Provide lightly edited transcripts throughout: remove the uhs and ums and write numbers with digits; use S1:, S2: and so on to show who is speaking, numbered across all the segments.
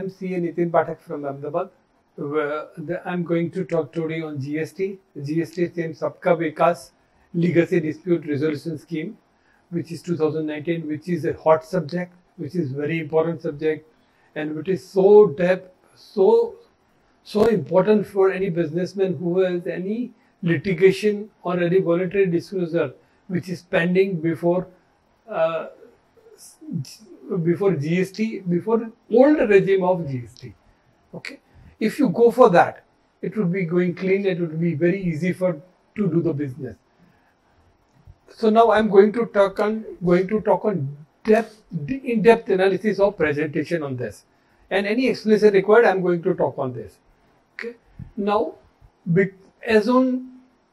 S1: I'm CA NITIN PATHAK from Ahmedabad. I'm going to talk today on GST. GST stands SABKA VISHWAS Legacy Dispute Resolution Scheme, which is 2019, which is a hot subject, which is very important subject, and which is so important for any businessman who has any litigation or any voluntary disclosure which is pending before GST, before old regime of GST. Okay, if you go for that, it would be going clean. It would be very easy to do the business. So now I'm going to talk on in-depth analysis of presentation on this, and any explanation required, I'm going to talk on this. Okay, now as on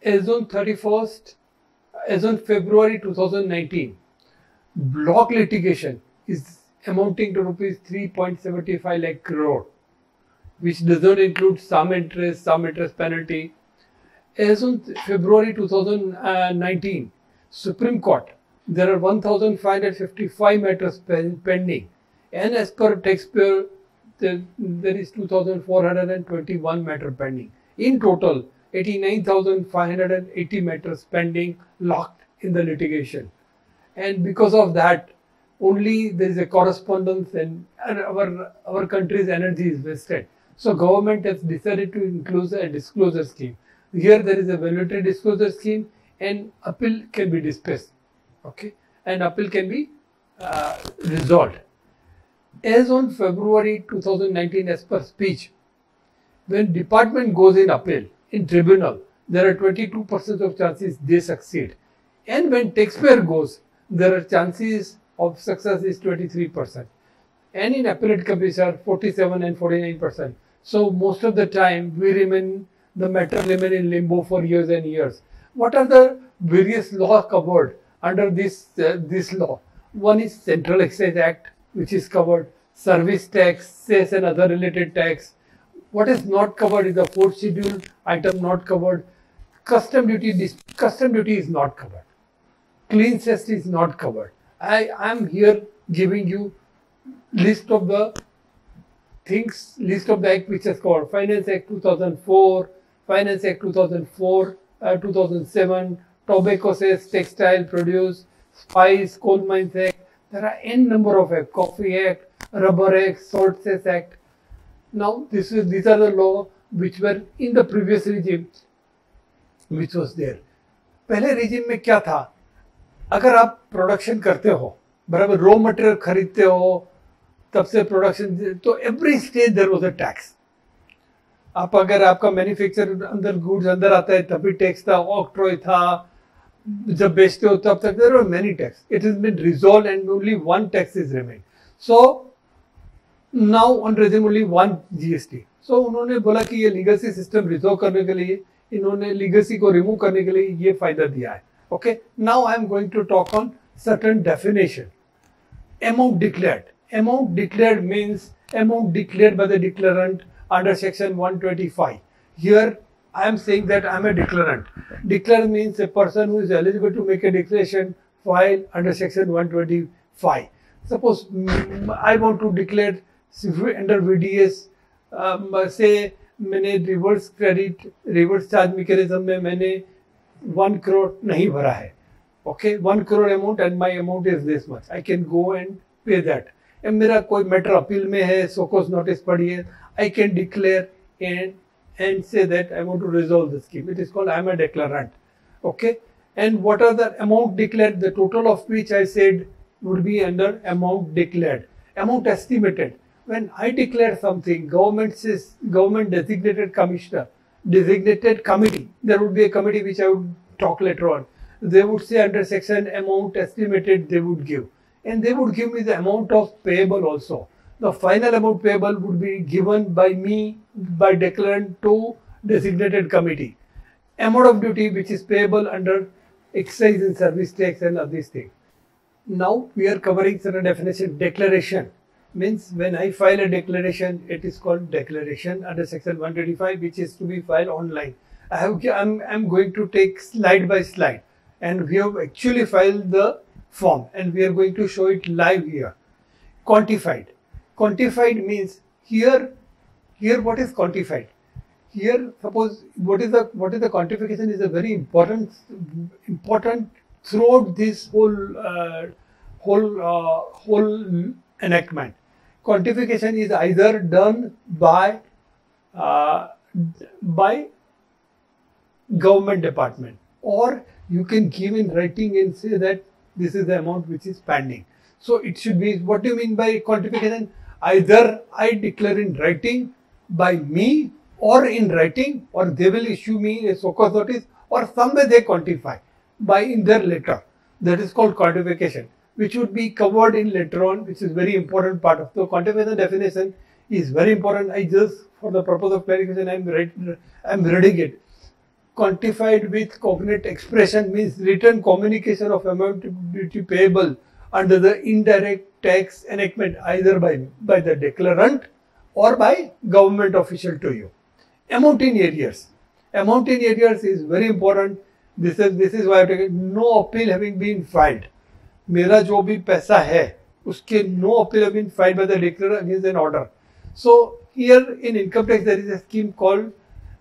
S1: February 2019, block litigation is amounting to rupees 3.75 lakh crore, which does not include some interest penalty. As on February 2019, Supreme Court, there are 1,555 matters pending, and as per taxpayer, there is 2,421 matters pending. In total, 89,580 matters pending, locked in the litigation. And because of that, only there is a correspondence, and our country's energy is wasted. So government has decided to include a disclosure scheme. Here there is a voluntary disclosure scheme, and appeal can be dismissed. Okay, and appeal can be resolved. As on February 2019, as per speech, when department goes in appeal in tribunal, there are 22% of chances they succeed, and when taxpayer goes, there are chances of success is 23%, and in appellate commission 47 and 49%. So most of the time the matter remain in limbo for years and years. What are the various laws covered under this law? One is Central Excise Act, which is covered, service tax, cess and other related tax. What is not covered is the fourth schedule item not covered. Custom duty is not covered. Clean cess is not covered. I am here giving you list of the act which is covered. Finance Act 2004, Finance Act 2007, Tobacco Cess, Textile Produce, Spice, Coal Mines Act. There are n number of acts. Coffee Act, Rubber Act, Salt Cess Act. Now these are the law which were in the previous regime, which was there. पहले regime में क्या था? अगर आप production करते हो, बराबर raw material खरीदते हो, तब से प्रोडक्शन, तो every stage there was a tax. आप अगर आपका मैन्युफैक्चर अंदर गुड्स अंदर आता है तभी टैक्स था, ऑक्ट्रॉय था, जब बेचते हो तब तक there were many tax. It has been resolved and only one tax is remain. So now on regime only one GST. सो उन्होंने बोला कि ये लीगेसी सिस्टम रिजॉल्व करने के लिए, इन्होंने लीगेसी को रिमूव करने के लिए ये फायदा दिया है. Okay, now I am going to talk on certain definition. Amount declared. Amount declared means amount declared by the declarant under section 125. Here I am saying that I am a declarant. Declarant means a person who is eligible to make a declaration filed under section 125. Suppose I want to declare under VDS, say मैंने reverse charge mechanism में मैंने 1 crore नहीं भरा है. Okay, 1 crore amount and my amount is this much. I can go and pay that. And मेरा कोई matter appeal में है, सोकोस नोटिस पड़ी है, I can declare and say that I want to resolve the scheme. It is called I am a declarant. Okay, and what are the amount declared? The total of which I said would be under amount declared. Amount estimated. When I declare something, government says, government designated commissioner, designated committee, there would be a committee which I would talk later on. They would say under section amount estimated they would give, and they would give me the amount of payable also. The final amount payable would be given by me, by declarant to designated committee. Amount of duty which is payable under excise and service tax and other these things. Now we are covering certain definition. Declaration means when I file a declaration, it is called declaration under section 125, which is to be filed online. I'm going to take slide by slide, and we have actually filed the form and we are going to show it live here. Quantified. Quantified means here what is quantified? Here, suppose what is the quantification is a very important throughout this whole enactment. Quantification is either done by government department, or you can give in writing and say that this is the amount which is pending. So it should be, what do you mean by quantification? Either I declare in writing by me, or in writing, or they will issue me a SOCOS notice, or somewhere they quantify by in their letter. That is called quantification, which would be covered in later on, which is very important part of the quantification definition is very important. I just, for the purpose of clarification, I am reading it. Quantified with cognate expression means written communication of amount duty payable under the indirect tax enactment, either by the declarant or by government official to you. Amount in arrears. Amount in arrears is very important. This is why I have taken no appeal having been filed. मेरा जो भी पैसा है उसके no appeal have been filed by the declarer against an order. So here in income tax there is a scheme called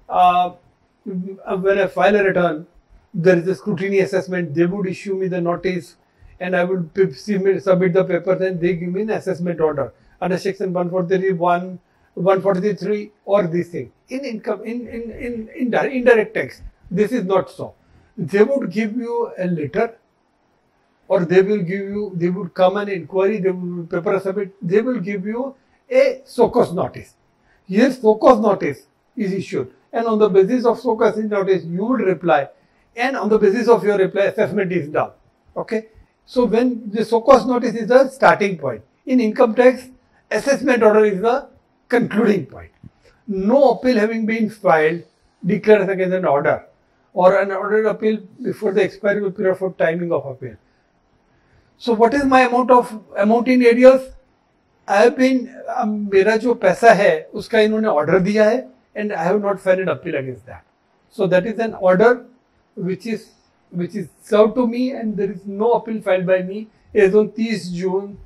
S1: when I file a return, there is a scrutiny assessment. They would issue me the notice and I would submit the papers and they give me an assessment order under section 143(1), 143(3) or this thing. In income, in indirect tax, this is not so. They would give you a letter, or they would come an inquiry, they would paper submit, they will give you a SOCOS notice. Here SOCOS notice is issued, and on the basis of SOCOS notice you would reply, and on the basis of your reply assessment is done. Okay, so when the SOCOS notice is the starting point, in income tax assessment order is the concluding point. No appeal having been filed declares against an order, or an ordered appeal before the expiry period for timing of appeal. So what is my amount in arrears? I have been मेरा जो पैसा है उसका इन्होंने order दिया है and I have not filed an appeal against that. So that is an order which is served to me and there is no appeal filed by me as on 30th June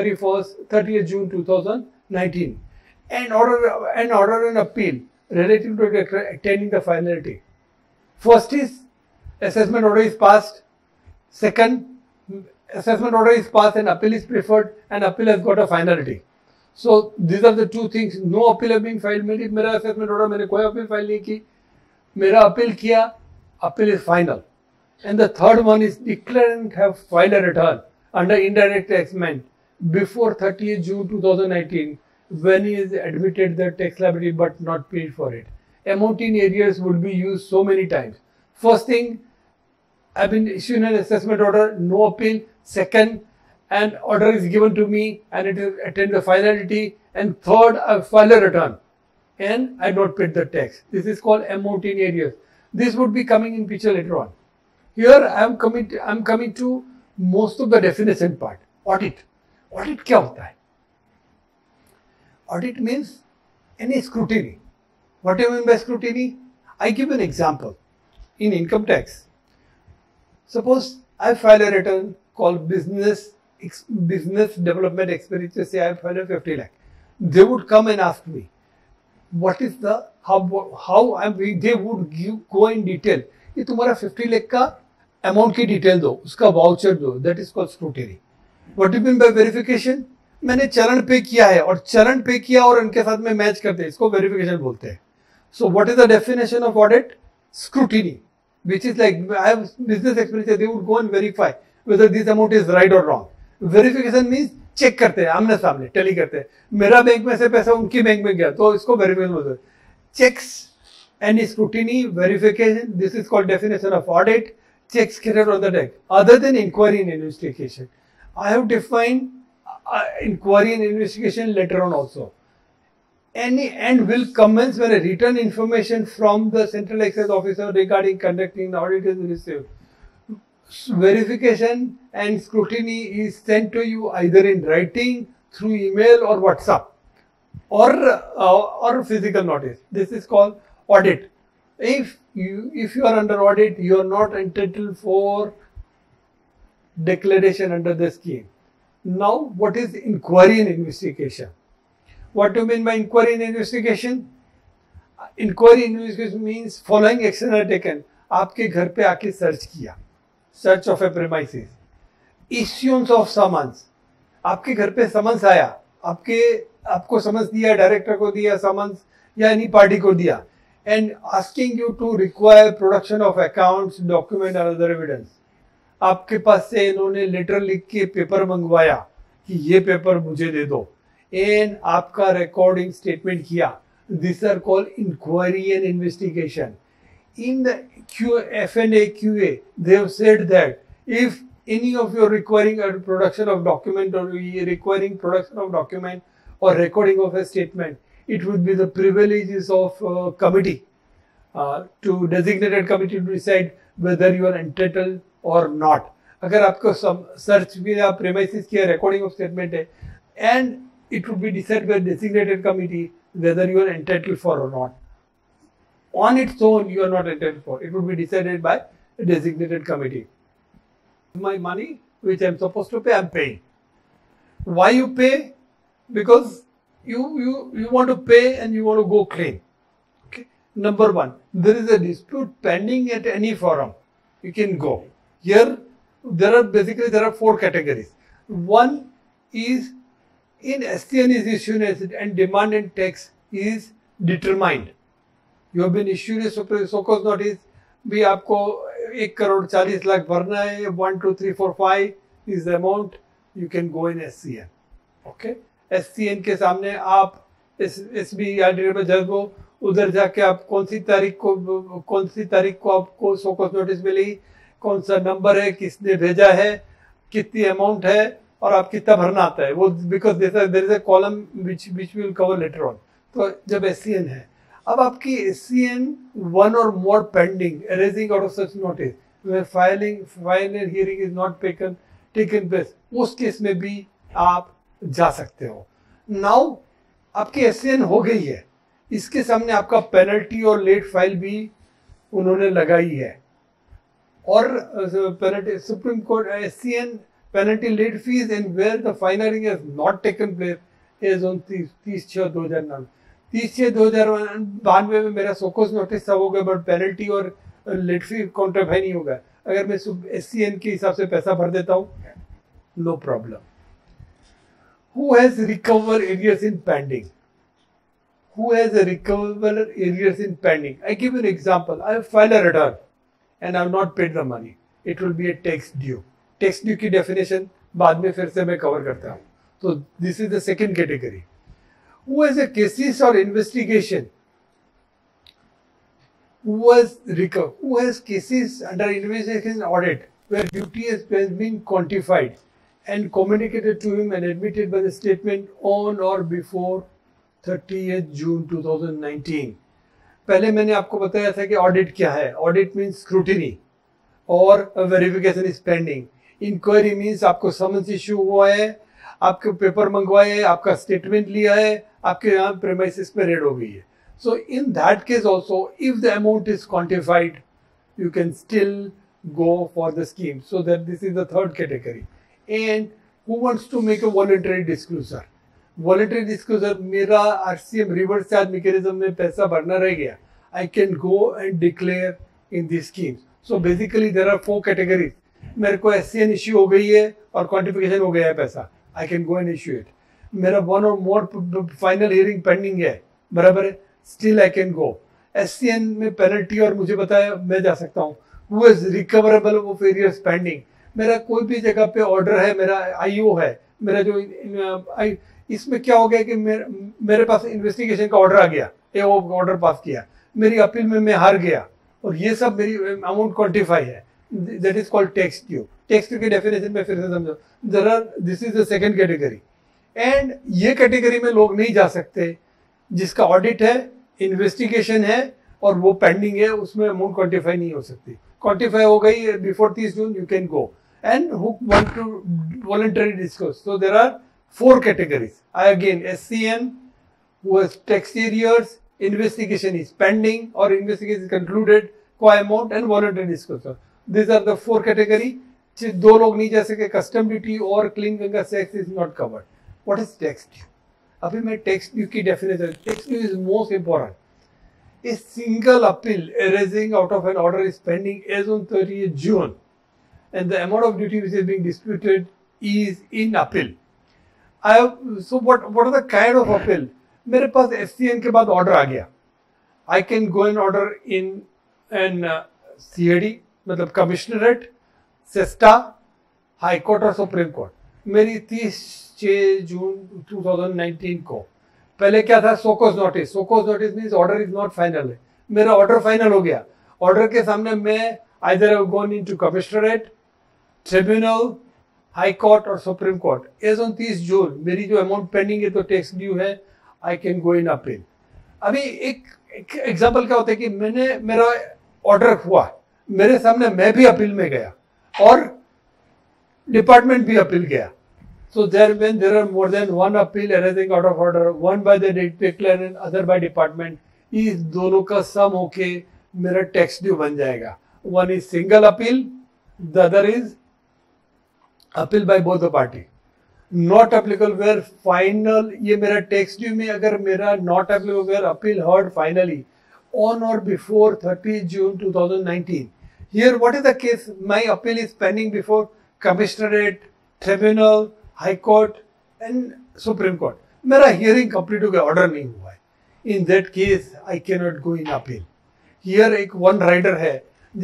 S1: 2019. An order and appeal relative to attaining the finality. First is assessment order is passed. Second, assessment order is passed and appeal is preferred and appeal has got a finality. So these are the two things. No appeal have been filed. मेरा assessment order मैंने कोई appeal file नहीं की. मेरा appeal किया, appeal is final. And the third one is declarant have filed a return under indirect taxment before 30th June 2019 when he is admitted the tax liability but not paid for it. Amount in arrears would be used so many times. First thing, I've been issued an assessment order, no appeal. Second, an order is given to me and it is attained the finality. And third, I file a return and I not paid the tax. This is called amount in arrears. This would be coming in picture later on. Here I am coming to most of the definition part. Audit. Audit क्या होता है? Audit means any scrutiny. What do you mean by scrutiny? I give an example. In income tax, suppose I file a return called business development expenditure. Say I file a 50 lakh. They would come and ask me, what is the how I'm doing? They would go in detail. ये तुम्हारा 50 lakh का amount की detail दो, उसका voucher दो. That is called scrutiny. What do you mean by verification? मैंने चरण पे किया है और चरण पे किया और उनके साथ में मैच करते हैं, इसको वेरिफिकेशन बोलते हैं. So what is the definition of audit? Scrutiny, which is like I have business expenditure, they would go and verify whether this amount is right or wrong. Verification means check करते हैं, आमने सामने tally करते हैं. मेरा bank में से पैसा उनकी बैंक में गया तो इसको वेरिफिकेशन बोलते हैं. Checks and scrutiny, verification, this is called definition of audit. Checks carried on the deck other than inquiry and investigation. I have defined inquiry and investigation later on also. Any and will commence when a written information from the central excise officer regarding conducting the audit is received. Verification and scrutiny is sent to you either in writing, through email or WhatsApp, or physical notice. This is called audit. If you are under audit, you are not entitled for declaration under the scheme. Now, what is inquiry and investigation? What do you mean by inquiry and investigation? Inquiry and investigation means following action are taken. आपके घर पे आके search किया, search of a premises, issuance of summons, आपके घर पे summons आया, आपको समन्स दिया, डायरेक्टर को दिया समन्स या एनी पार्टी को दिया, and asking you to require production of accounts, document और अदर एविडेंस. आपके पास से इन्होंने लेटर लिख के पेपर मंगवाया कि ये पेपर मुझे दे दो, एंड आपका रिकॉर्डिंग स्टेटमेंट किया. These are called inquiry and investigation. In the F&A QA, they have said that if any of you are requiring a production of document or requiring production of document or recording of a statement, it would be the privileges of committee to designated committee to decide whether you are entitled or not. अगर आपको search भी आप premises किया, recording of statement है, and it would be decided by designated committee whether you are entitled for or not. On its own, you are not entitled for. It would be decided by a designated committee. My money, which I am supposed to pay, I am paying. Why you pay? Because you want to pay and you want to go claim. Okay. Number one, there is a dispute pending at any forum. You can go. Here, there are 4 categories. One is in SCN is issued and demand and tax is determined. You have been issued a so-called notice. भी आपको 1,40,00,000 भरना है. 1, 2, 3, 4, 5 is the amount. You can go in SCN. Okay. SCN के सामने आप SBI में जाओ, उधर जाके आप कौन सी तारीख को आपको so-called notice मिली, कौन सा नंबर है, किसने भेजा है, कितनी अमाउंट है और आप कितना भरना आता है वो, because there is a column which will cover letter on. तो जब SCN है, अब आपकी SCN 1 or more pending arising out of such notice where final hearing is not taken place, उस केस में भी आप जा सकते हो. नाउ आपकी SCN हो गई है, इसके सामने आपका पेनल्टी और लेट फाइल भी उन्होंने लगाई है. और penalty supreme court SCN penalty late fees and where the final hearing has not taken place is on 30/6/2009. 30/6/2092 में मेरा सोकोस नोटिस सब हो गया, बट पेनल्टी और लेट फी काउंटर नहीं होगा. अगर मैं SCN के हिसाब से पैसा भर देता हूँ, no problem. Who has recovered areas in pending? Who has recovered areas in pending? I give an example. I have filed a return and I have not paid the money. It will be a tax due. Tax due की definition बाद में फिर से मैं cover करता हूँ. तो this is the second category. Who has a cases और investigation, who has cases under investigation audit where duty has been quantified and communicated to him and admitted by the statement on or before 30th June 2019. पहले मैंने आपको बताया था कि audit क्या है. Audit means scrutiny और verification is pending. Inquiry means आपको समन्स इश्यू हुआ है, आपके पेपर मंगवाए हैं, आपका स्टेटमेंट लिया है, आपके यहाँ प्रेमाइसिस पे रेड हो गई है. So in that case also if the amount is quantified you can still go for the scheme. So that this is the third category. And who wants to make a voluntary disclosure. Voluntary disclosure, मेरा RCM reverse charge mechanism में पैसा भरना रह गया, I can go and declare in this scheme. So basically there are 4 categories. मेरे को SCN issue हो गई है और क्वांटिफिकेशन हो गया है पैसा, I can go and issue it. मेरा 1 or more final hearing pending है, बराबर है, still I can go. SCN में पेनल्टी और मुझे बताया, मैं जा सकता हूँ. Who is recoverable of arrears pending. मेरा कोई भी जगह पे ऑर्डर है, मेरा IO है, मेरा जो इसमें क्या हो गया कि मेरे पास इन्वेस्टिगेशन का ऑर्डर आ गया, ऑर्डर पास किया, मेरी अपील में मैं हार गया और ये सब मेरी अमाउंट क्वांटिफाई है. That is called tax due. Tax due की डेफिनेशन में फिर से समझो. This is the second category. And ये कैटेगरी में लोग नहीं जा सकते जिसका ऑडिट है, इन्वेस्टिगेशन है और वो पेंडिंग है, उसमें अमाउंट क्वांटिफाई नहीं हो सकती. क्वांटिफाई हो गई before 30 June, you can go. And who want to voluntary disclose. So there are 4 categories. Again, SCN who has tax arrears, investigation is pending or investigation is concluded, co amount and voluntary disclosure. These are the 4 category. 2 लोग नहीं जा सके. Custom duty और clean Ganga tax is not covered. What is tax due? अभी मैं tax due की definition, tax due is most important. A single appeal arising out of an order is pending as on 30th June, and the amount of duty which is being disputed is in appeal. So what are the kind of appeal? मेरे पास SCN के बाद order आ गया. I can go and order in an CAD, मतलब commissionerate, CESTAT, high court और supreme court. मेरी 30 जून 2019 को पहले क्या था, show cause notice. Show cause notice means order is not final है. मेरा ऑर्डर फाइनल हो गया. ऑर्डर के सामने मैं either have gone into commissionerate, tribunal, high court और supreme court. As on 30 June मेरी जो अमाउंट पेंडिंग है तो टैक्स ड्यू है, I can go in appeal. अभी एक एग्जाम्पल क्या होता है कि मेरा ऑर्डर हुआ, मेरे सामने मैं भी अपील में गया और डिपार्टमेंट भी अपील गया. So when there are more than one appeal arising out of order, one by the declarant, other by department, इस दोनों का सम होके मेरा टैक्स ड्यू बन जाएगा. One is single appeal, the other is appeal by both the party. Not applicable where final, ये मेरा tax due में अगर मेरा not applicable where appeal heard finally on or before 30 June 2019. Here what is the case? My appeal is pending before Commissionerate, Tribunal, high court and supreme court. मेरा hearing complete हो गया, order नहीं हुआ है. In that case I can not go in appeal. Here एक one rider है.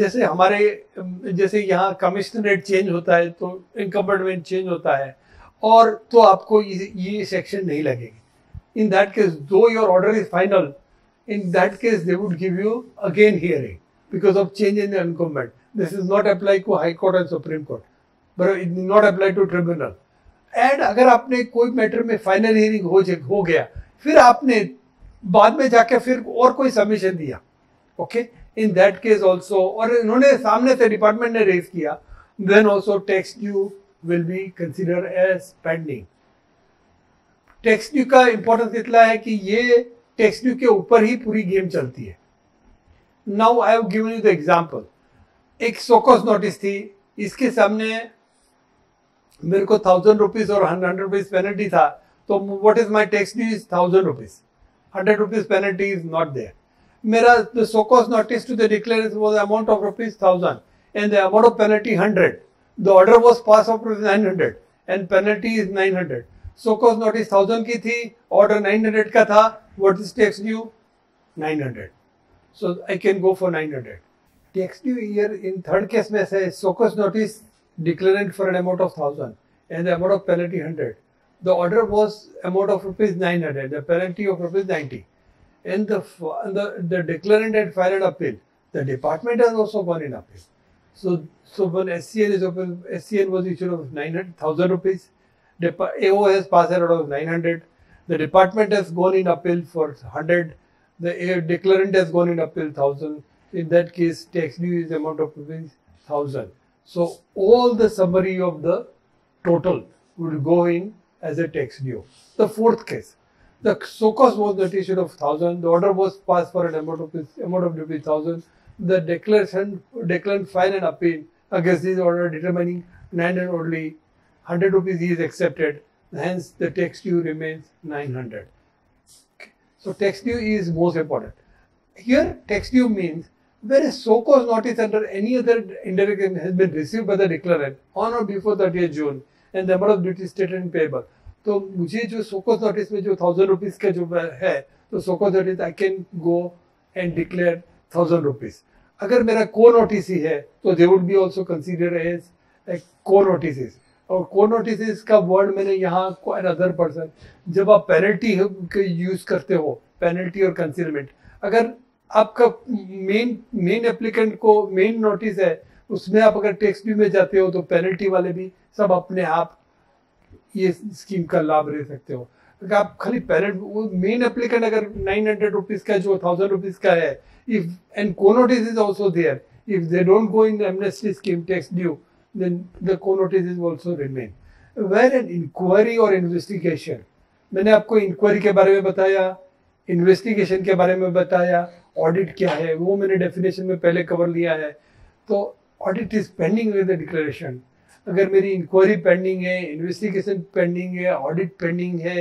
S1: जैसे यहाँ कमिश्नरेट चेंज होता है तो इनकम्बेंट चेंज होता है और तो आपको ये सेक्शन नहीं लगेगी. In that case though your order is final, in that case they would give you again hearing because of change in incumbent. This is not apply to high court and supreme court, but it not apply to tribunal. And अगर आपने कोई matter में final hearing हो गया, फिर आपने बाद में जाके फिर और कोई सबमिशन दिया, okay, in that case also, और इन्होंने सामने से डिपार्टमेंट ने रेज किया, then also tax due will be considered as pending. Tax due का इंपॉर्टेंस इतना है कि ये टैक्स ड्यू के ऊपर ही पूरी गेम चलती है. Now I have given you the example. एक सोकोस नोटिस थी, इसके सामने मेरे को 1000 रुपीज और 100 रुपीज पेनल्टी था, तो what is my tax due is 1000 rupees. 100 rupees penalty is not there. मेरा the show cause notice to the declarants was amount of rupees 1000 and the amount of penalty 100. The order was pass of 900 and penalty is 900. Show cause notice 1000 की थी, order 900 का था. What is tax due? 900. So I can go for 900. Tax due year in third case में से show cause notice declarant for an amount of 1000 and the amount of penalty 100. The order was amount of rupees 900, the penalty of rupees 90, and the declarant had filed an appeal. The department has also gone in appeal. So when SCN is open, SCN was issued of 900,000 rupees. AO has passed out of 900. The department has gone in appeal for 100. The declarant has gone in appeal 1000. In that case, tax due is amount of rupees 1000. So all the summary of the total would go in as a tax due. The fourth case, the SOCOS was notified of 1000. The order was passed for an amount of rupees 1000. The declarant filed an appeal against this order determining 900 only. 100 rupees is accepted. Hence, the tax due remains 900. Okay. So tax due is most important. Here, tax due means where a SOCOS notice under any other indirect has been received by the declarant on or before 30th June and the amount of duty stated and payable. तो मुझे जो SOCOS notice में जो 1000 rupees का जो है, तो SOCOS notice I can go and declare 1000 rupees. अगर मेरा को नोटिस ही है तो they would be also considered as co-notice. और को नोटिस का वर्ड मैंने यहाँ अदर पर्सन, जब आप पेनल्टी यूज करते हो, पेनल्टी और कंसीलमेंट, अगर आपका मेन एप्लीकेंट को मेन नोटिस है, उसमें आप अगर टैक्स ड्यू में जाते हो तो पेनल्टी वाले भी सब अपने आप ये स्कीम का लाभ ले सकते हो. अगर आप खाली मेन एप्लीकेंट अगर 900 रुपीज का जो 1000 रुपीज का है, if and co-notice is also there, if they don't go in amnesty scheme tax due, then the co-notice is also remain. Where an inquiry or investigation, मैंने आपको inquiry के बारे में बताया, इन्वेस्टिगेशन के बारे में बताया, ऑडिट क्या है वो मैंने डेफिनेशन में पहले कवर लिया है. तो audit is pending with the declaration. अगर मेरी इंक्वायरी पेंडिंग है, इन्वेस्टिगेशन पेंडिंग है, ऑडिट पेंडिंग है,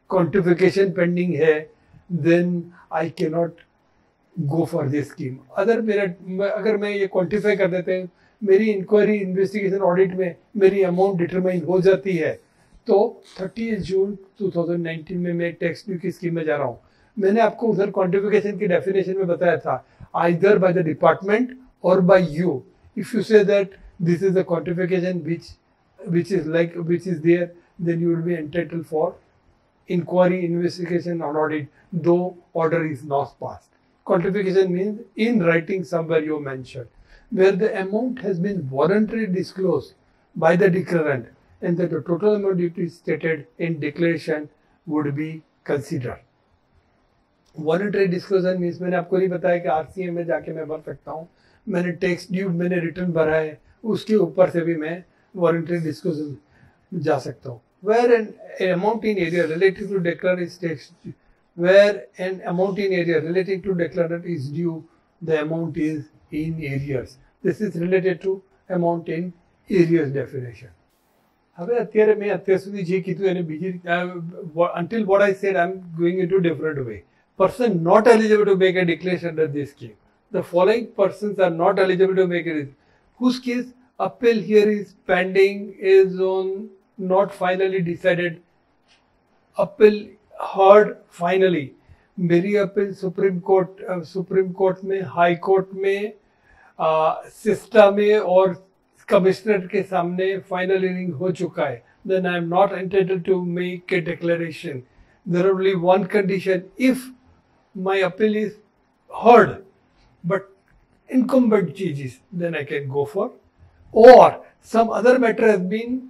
S1: quantification pending है, then I cannot go for this scheme. अगर मैं ये quantify कर देते हैं, मेरी इंक्वायरी इन्वेस्टिगेशन ऑडिट में मेरी अमाउंट डिटरमाइन हो जाती है, तो 30 जून 2019 में मैं टैक्स ड्यू की स्कीम में जा रहा हूँ. मैंने आपको उधर क्वांटिफिकेशन की डेफिनेशन में बताया था, आइदर बाय द डिपार्टमेंट और by you. If you say that this is the quantification which is there, then you will be entitled for inquiry, investigation or audit, though order is not passed. Quantification means in writing somewhere you mentioned, where the amount has been voluntarily disclosed by the declarant and that the total amount duty stated in declaration would be considered. Voluntary disclosure means मैंने आपको नहीं बताया कि RCA में जाके मैं भर सकता हूँ, मैंने टैक्स ड्यू मैंने रिटर्न भरा है, उसके ऊपर से भी मैं वॉलंटरी डिस्क्लोजर जा सकता हूँ. Where an amount in area relating to declarant is tax, where an amount in area relating to declarant is due, the amount is in arrears. This is related to amount in arrears definition. હવે અત્યારે મેં અત્યાર સુધી જે કીધું એને બીજી until what I said I'm going into different way. Person not eligible to make a declaration under this scheme. The following persons are not eligible to make it. Whose case appeal here is pending, is on not finally decided. Appeal heard finally. मेरी appeal supreme court में, high court में, CESTAT में और commissioner के सामने final hearing हो चुका है. Then I am not entitled to make a declaration. There are only one condition. If my appeal is heard but incumbent changes, then I can go for, or some other matter has been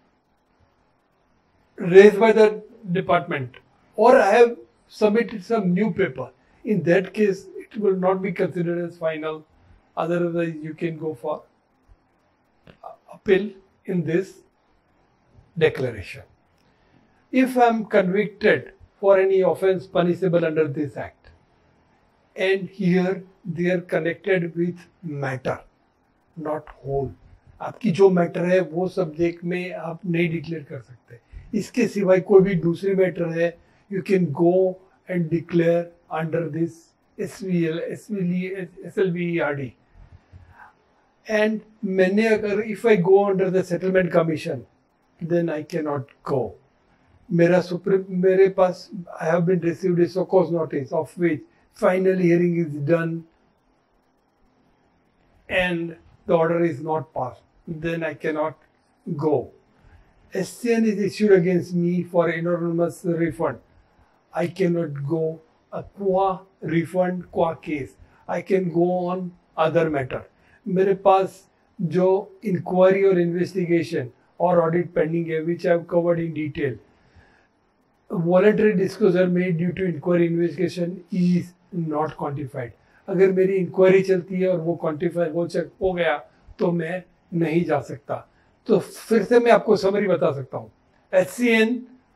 S1: raised by the department, or I have submitted some new paper. In that case, it will not be considered as final. Otherwise, you can go for appeal in this declaration. If I am convicted for any offence punishable under this act, and here they are connected with matter, not whole. आपकी जो matter है वो subject में आप नहीं declare कर सकते. इसके सिवाय कोई भी दूसरी मैटर है, you can go and declare under this SLVERD. And मैंने अगर if I go under the settlement commission, then I cannot go. मेरे पास I have been received a so cause notice of which final hearing is done and the order is not passed. Then I cannot go. SCN is issued against me for enormous refund. I cannot go. A qua refund, qua case. I can go on other matter. मेरे पास जो inquiry और investigation और audit pending है, which I have covered in detail. Voluntary disclosure made due to inquiry investigation is not quantified. अगर मेरी inquiry चलती है और वो क्वांटिफाई हो गया तो मैं नहीं जा सकता. तो फिर से मैं आपको समरी बता सकता हूँ. HCN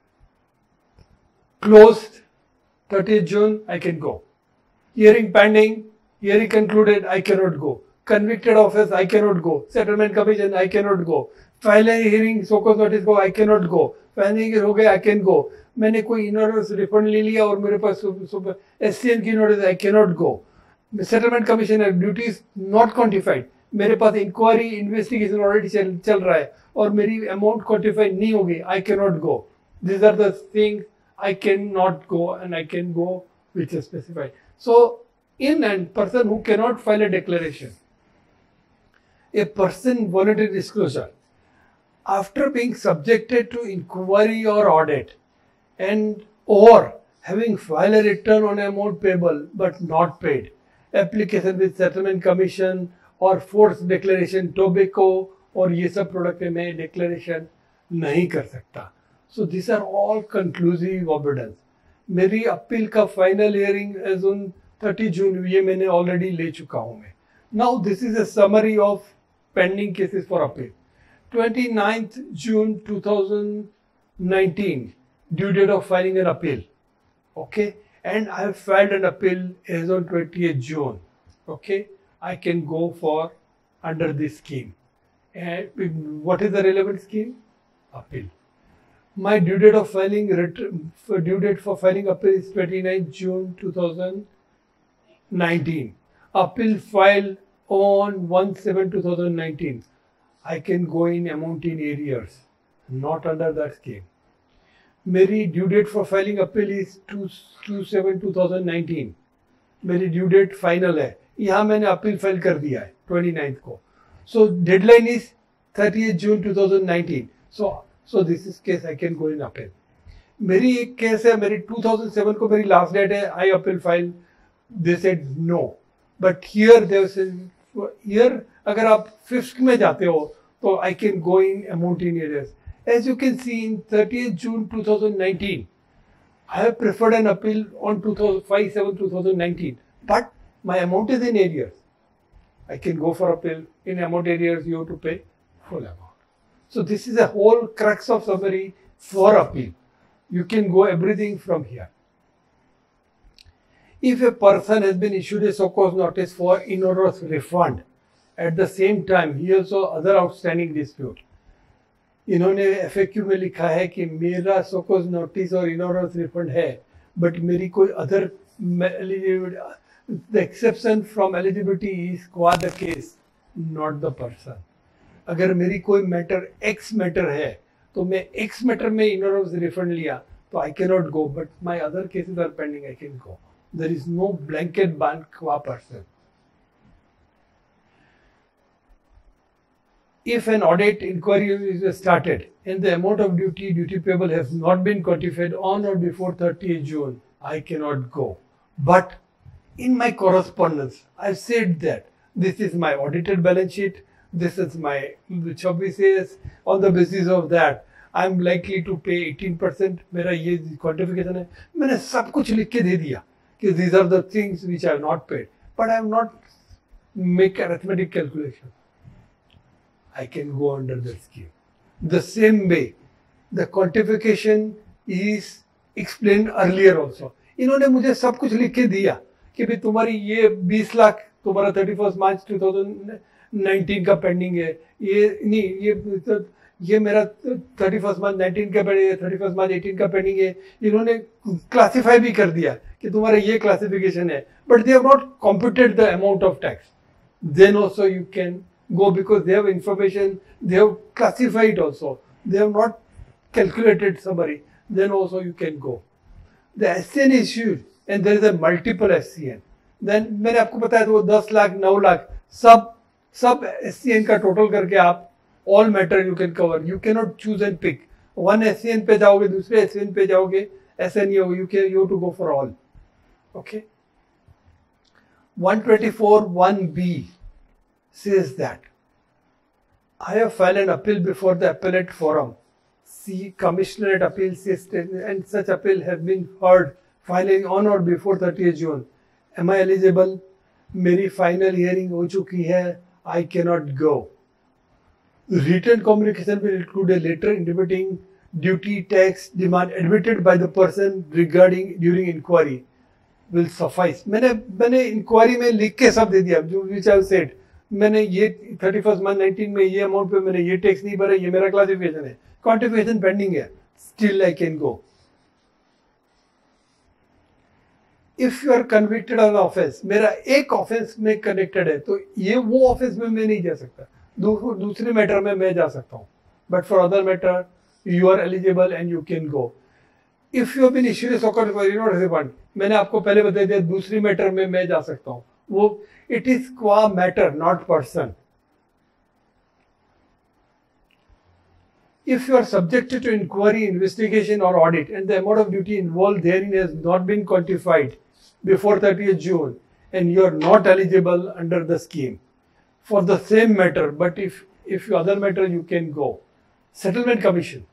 S1: closed 30th June, I can go. Hearing pending, hearing concluded, I cannot go. Convicted offense, I cannot go. Settlement commission, I cannot go. Final hearing, so cause notice go, I cannot go. Final hearing हो गया, I can go. मैंने कोई in order refund ले लिया और मेरे पास SCN की नोटिस, I can not go. Settlement commission duty is not quantified. मेरे पास इंक्वायरी इन्वेस्टिगेशन ऑलरेडी चल रहा है और मेरी अमाउंट क्वांटिफाई नहीं होगी, I can not go. This are the things I can not go and I can go which is specified. So in and person who can not file a declaration, a person voluntary disclosure after being subjected to inquiry or audit and or having filed a return on amount payable but not paid, application with settlement commission or forced declaration, tobacco और ये सब product में मैं declaration नहीं कर सकता. So this are all conclusive evidence. मेरी appeal का final hearing as on 30 June ये मैंने ऑलरेडी ले चुका हूँ मैं. Now this is a summary of pending cases for appeal. 29th June 2019, due date of filing an appeal. Okay, and I have filed an appeal as on 20th June. Okay, I can go for under this scheme. And what is the relevant scheme? Appeal. My due date of filing due date for filing appeal is 29 June 2019. Appeal filed on 1/7/2019. I can go in amount in arrears, not under that scheme. मेरी due date for filing appeal is 2/7/2019. मेरी due date final है, यहाँ मैंने appeal file कर दिया है 29 को. So deadline is 30 June 2019. So this is case I can go in appeal. मेरी एक केस है, मेरी 2007 को मेरी लास्ट डेट है, I appeal file, they said no. But here अगर आप 5th में जाते हो तो I can go in amount in arrears. As you can see, in 30th June 2019, I have preferred an appeal on 5/7/2019, but my amount is in arrears. I can go for appeal. In amount arrears, you have to pay full amount. So this is a whole crux of summary for appeal. You can go everything from here. If a person has been issued a so cause notice for in-order refund, at the same time, he also other outstanding dispute. इन्होंने FAQ में लिखा है कि मेरा सोकोज notice और इनोरस refund है, but मेरी कोई other the exception from eligibility is qua the case, not the person. अगर मेरी कोई मैटर एक्स मैटर है तो मैं एक्स मैटर में इनोरस रिफंड लिया तो I can not go, but my other cases are pending, I can go. There is no blanket ban qua person. If an audit inquiry is started and the amount of duty payable has not been quantified on or before 30th June, I cannot go. But in my correspondence, I've said that this is my audited balance sheet, this is my services. On the basis of that, I'm likely to pay 18%. मेरा ये quantification है. मैंने सब कुछ लिख के दे दिया कि these are the things which I have not paid, but I have not make arithmetic calculation. I can go under the scheme. The same way, the quantification is explained earlier also. इन्होंने मुझे सब कुछ लिख के दिया कि भाई तुम्हारी ये 20 लाख तुम्हारा 31 मार्च 2019 का पेंडिंग है, ये नहीं ये मेरा 31 मार्च 19 का पेंडिंग है, 31 मार्च 18 का पेंडिंग है. इन्होंने क्लासिफाई भी कर दिया कि तुम्हारा ये क्लासिफिकेशन है, but they have not computed the amount of tax. Then also you can go because they have information, they have classified also, they have not calculated summary, then also you can go. The SCN is issued and there is a multiple SCN. Then मैंने आपको बताया था वो 10 लाख 9 लाख सब SCN का total करके आप all matter you can cover. You cannot choose and pick. One SCN पे जाओगे, दूसरे SCN पे जाओगे, ऐसा नहीं होगा. You have to go for all. Okay. 124(1)(b says that I have filed an appeal before the appellate forum. See Commissioner at Appeal System, and such appeal has been heard filing on or before 30th June. Am I eligible? मेरी final hearing हो चुकी है. I cannot go. Written communication will include a letter intimating duty, tax, demand admitted by the person regarding during inquiry will suffice. मैंने inquiry में लिख के सब दे दिया जो which I have said. मैंने ये 31 मार्च 19 में ये अमाउंट पे मैंने ये टैक्स नहीं भरा, ये मेरा क्लासिफिकेशन है, क्वांटिफिकेशन पेंडिंग है, still I can go. If you are convicted of offence, मेरा एक ऑफेंस में कनेक्टेड है तो ये वो ऑफेंस में मैं नहीं जा सकता, दूसरे मैटर में मैं जा सकता हूँ, but for other matter you are eligible and you can go. If you have been issued so called refund, मैंने आपको पहले बता दिया दूसरी मैटर में मैं जा सकता हूँ. वो it is qua matter, not person. If you are subjected to inquiry, investigation or audit and the amount of duty involved therein has not been quantified before 30th June and you are not eligible under the scheme for the same matter, but if other matter you can go. Settlement commission.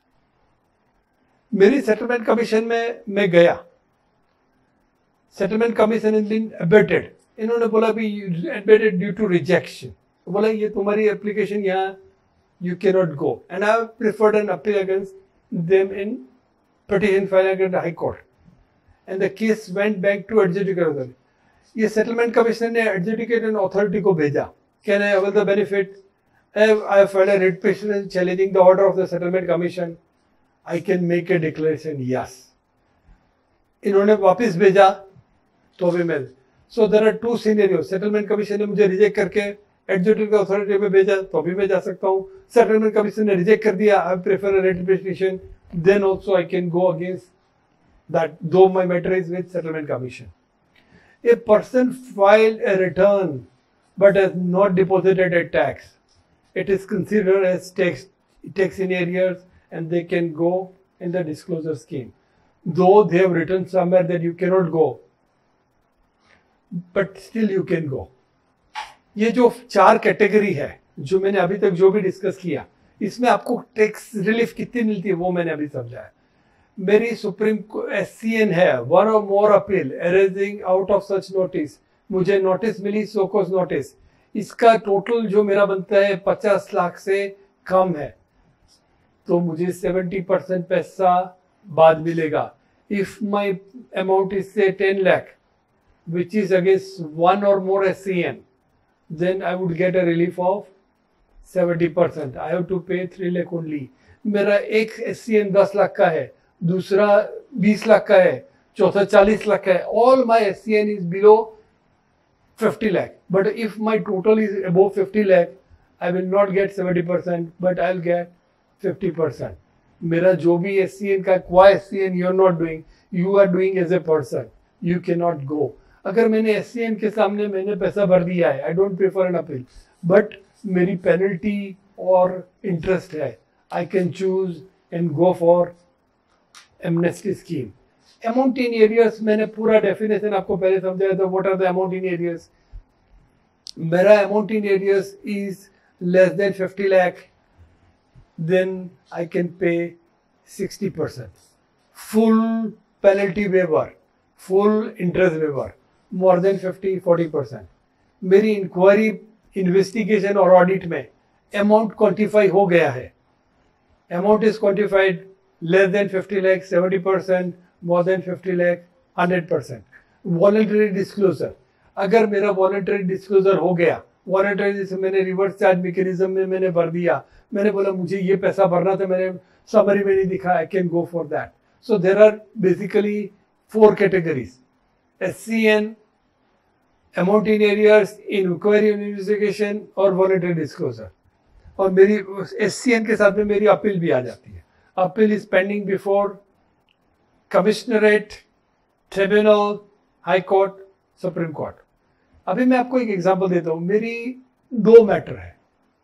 S1: मेरी settlement commission में मैं गया. Settlement commission has been abated. इन्होंने बोला भी abated due to rejection. बोला ये तुम्हारी एप्लीकेशन यहाँ you cannot go, and I have preferred an appeal against them in petition filed against the High Court, and the case went back to adjudicator. ये settlement commissioner ने adjudicating authority को भेजा. Can I avail the benefit? I have filed a writ petition challenging the order of the settlement commission. I can make a declaration yes. इन्होंने वापस भेजा तो भी मैं, so there are two scenarios. Settlement commission ने मुझे reject करके adjudicating authority में भेजा तो भी मैं जा सकता हूँ. सेटलमेंट कमीशन ने रिजेक्ट कर दिया, I prefer a writ petition, then also I can go against that, though my matter is with settlement commission. A person filed a return but has not deposited a tax. It is considered as tax in arrears and they can go in the disclosure scheme. Though they have written somewhere that you cannot go, but still you can go. ये जो 4 category है जो मैंने अभी तक जो भी discuss किया, इसमें आपको टैक्स रिलीफ कितनी मिलती है वो मैंने अभी समझाया. मेरी सुप्रीम SCN है, one or more appeal arising out of such notice, मुझे नोटिस मिली सोकोस नोटिस, इसका टोटल जो मेरा बनता है 50 लाख से कम है तो मुझे 70% पैसा बाद मिलेगा. If my amount is say 10 lakh which is against one or more SCN, then I would get a relief of 70%. I have to pay 3 lakh only. मेरा एक SCN 10 लाख का है, दूसरा 20 लाख का है, चौथा 40 लाख का है. All my SCN is below 50 lakh. But if my total is above 50 lakh, I will not get 70%, but I'll get 50%. मेरा जो भी SCN का, why SCN you are not doing, you are doing as a person, you cannot go. अगर मैंने SCN के सामने मैंने पैसा भर दिया है, I don't prefer an appeal, but मेरी पेनल्टी और इंटरेस्ट है, I can choose and go for amnesty scheme. Amount in arrears मैंने पूरा डेफिनेशन आपको पहले समझाया था. What are the amount in arrears? मेरा amount in arrears is less than 50 lakh, then I can pay 60%. Full penalty waiver, full interest waiver, more than 40%. मेरी inquiry, investigation और audit में अमाउंट क्वांटिफाई हो गया है. Amount is quantified, less than 50 lakh 70%, more than 50 lakh 100%. Voluntary disclosure, अगर मेरा voluntary disclosure हो गया, वॉलंटरी जैसे मैंने रिवर्स चार्ज मैकेनिज्म में मैंने भर दिया, मैंने बोला मुझे ये पैसा भरना था, मैंने समरी में नहीं दिखा, I can go for that. So there are basically 4 categories: SCN, amount in arrears, inquiry investigation और वॉलंटरी डिस्क्लोजर. और मेरी SCN के साथ में मेरी अपील भी आ जाती है. Appeal is pending before commissionerate, tribunal, high court, supreme court. अभी मैं आपको एक एग्जांपल देता हूँ. मेरी 2 मैटर है,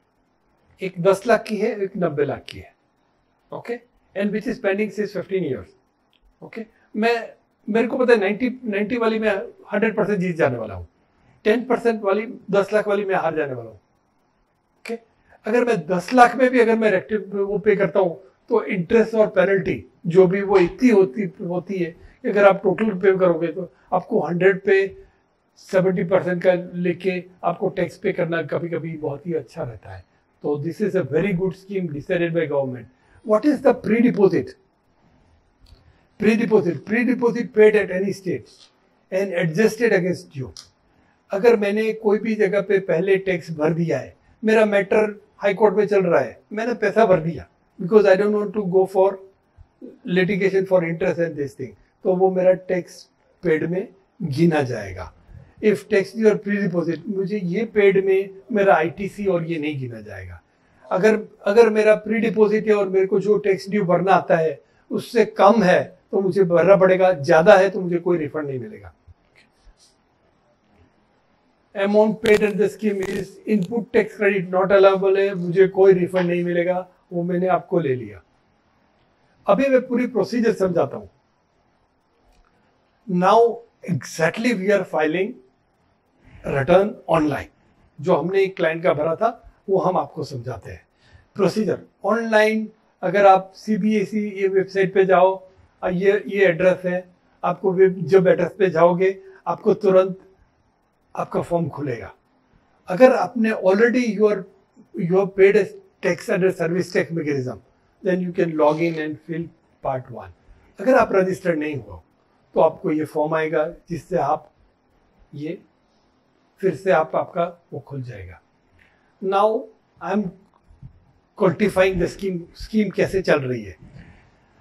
S1: एक 10 लाख की है, एक 90 लाख की है. Okay, and which is pending since 15 years. Okay, मेरे को पता है 90 वाली मैं 100% जीत जाने वाला हूँ, 10% वाली 10 लाख वाली मैं हार जाने वाला हूँ. ओके, अगर मैं 10 लाख में भी अगर मैं रेक्टिव वो पे करता हूँ तो इंटरेस्ट और पेनल्टी जो भी वो इतनी होती है कि अगर आप टोटल पे करोगे तो आपको 100 पे 70% का लेके आपको टैक्स पे करना कभी कभी बहुत ही अच्छा रहता है. तो this is a very good scheme decided by government. What is the pre-deposit? Pre-deposit paid at any stage and adjusted against due. अगर मैंने कोई भी जगह पे पहले टैक्स भर दिया है, मेरा मैटर हाई कोर्ट में चल रहा है, मैंने पैसा भर दिया because I don't want to go for litigation for interest and this thing, तो वो मेरा टैक्स पेड में गिना जाएगा. इफ टैक्स ड्यू और प्री डिपोजिट, मुझे ये पेड में मेरा ITC और ये नहीं गिना जाएगा. अगर मेरा प्री डिपोजिट है और मेरे को जो टैक्स ड्यू भरना आता है उससे कम है तो मुझे भरना पड़ेगा, ज्यादा है तो मुझे कोई रिफंड नहीं मिलेगा. Amount paid in the scheme is input tax credit not allowable है, मुझे कोई रिफंड नहीं मिलेगा, वो मैंने आपको ले लिया. अभी मैं पूरी प्रोसीजर समझाता हूं. Now exactly we are filing return online. जो हमने एक क्लाइंट का भरा था वो हम आपको समझाते हैं. प्रोसीजर ऑनलाइन, अगर आप CBSE ये वेबसाइट पे जाओ, ये एड्रेस है, आपको जब एड्रेस पे जाओगे आपको तुरंत आपका फॉर्म खुलेगा. अगर आपने already you are paid tax under service tax mechanism, then you can log in and fill part 1. अगर आप रजिस्टर्ड नहीं हो तो आपको ये फॉर्म आएगा जिससे आप ये फिर से आपका वो खुल जाएगा. Now I am quantifying the scheme कैसे चल रही है.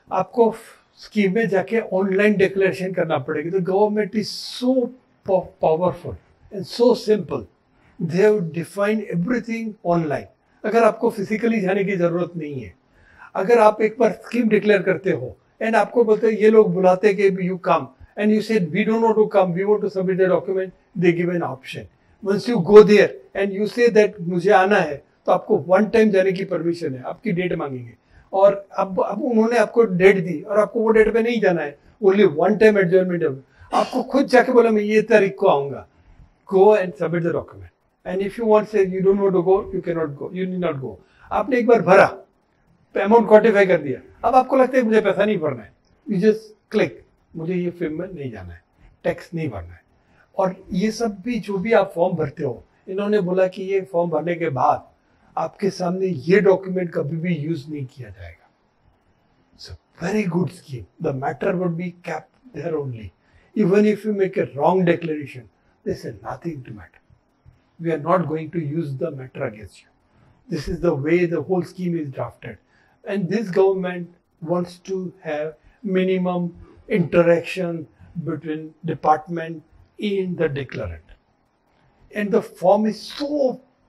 S1: आपको स्कीम में जाके ऑनलाइन डिक्लेरेशन करना पड़ेगी। तो government is so powerful and so simple, they have defined everything online. अगर आपको फिजिकली जाने की जरूरत नहीं है, अगर आप एक बार स्कीम डिक्लेयर करते हो एंड आपको बोलते हैं, ये लोग बुलाते कि you come and you said we don't want to come, we want to submit the document, they give an option. Once you go there and you say that मुझे आना है, तो आपको वन टाइम जाने की परमिशन है, आपकी date मांगेंगे और अब उन्होंने आपको डेट दी और आपको वो डेट पे नहीं जाना है, ओनली वन टाइम एडजर्नमेंट है। आपको खुद जाके बोला मैं ये तारीख को आऊंगा, go and submit the document and if you want say you don't want to go, you can not go, you need not go. आपने एक बार भरा, अमाउंट क्वांटिफाई कर दिया, अब आपको लगता है मुझे पैसा नहीं भरना है, यू जस्ट क्लिक, मुझे ये फिल्म में नहीं जाना है, टैक्स नहीं भरना है। और ये सब भी जो भी आप फॉर्म भरते हो, इन्होंने बोला कि ये फॉर्म भरने के बाद आपके सामने ये डॉक्यूमेंट कभी भी यूज नहीं किया जाएगा। It's a very good scheme, the matter would be kept there only, even if you make a wrong declaration, this is nothing to matter, we are not going to use the matter against you. This is the way the whole scheme is drafted, and this government wants to have minimum interaction between department and the declarant, and the form is so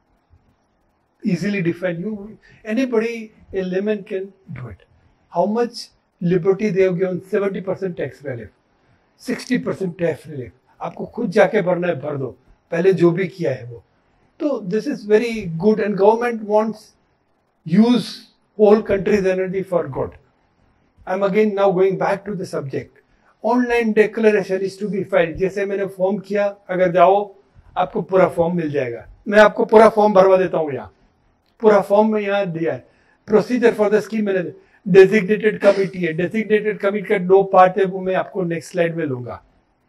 S1: easily defined. Anybody, a layman can do it. How much liberty they have given? 70% tax relief, 60% tax relief. आपको खुद जाके भरना है, भर दो, पहले जो भी किया है वो। So this is very good, and government wants use whole country's energy for good. I'm again now going back to the subject. Online declaration is to be filed. जैसे मैंने फॉर्म किया, अगर जाओ आपको पूरा फॉर्म मिल जाएगा। मैं आपको पूरा फॉर्म भरवा देता हूँ यहाँ, पूरा फॉर्म में यहाँ दिया है। Procedure for the scheme manager, designated committee है, डेजिग्नेटेड कमिटी का 2 पार्ट है, वो मैं आपको नेक्स्ट स्लाइड में लूंगा।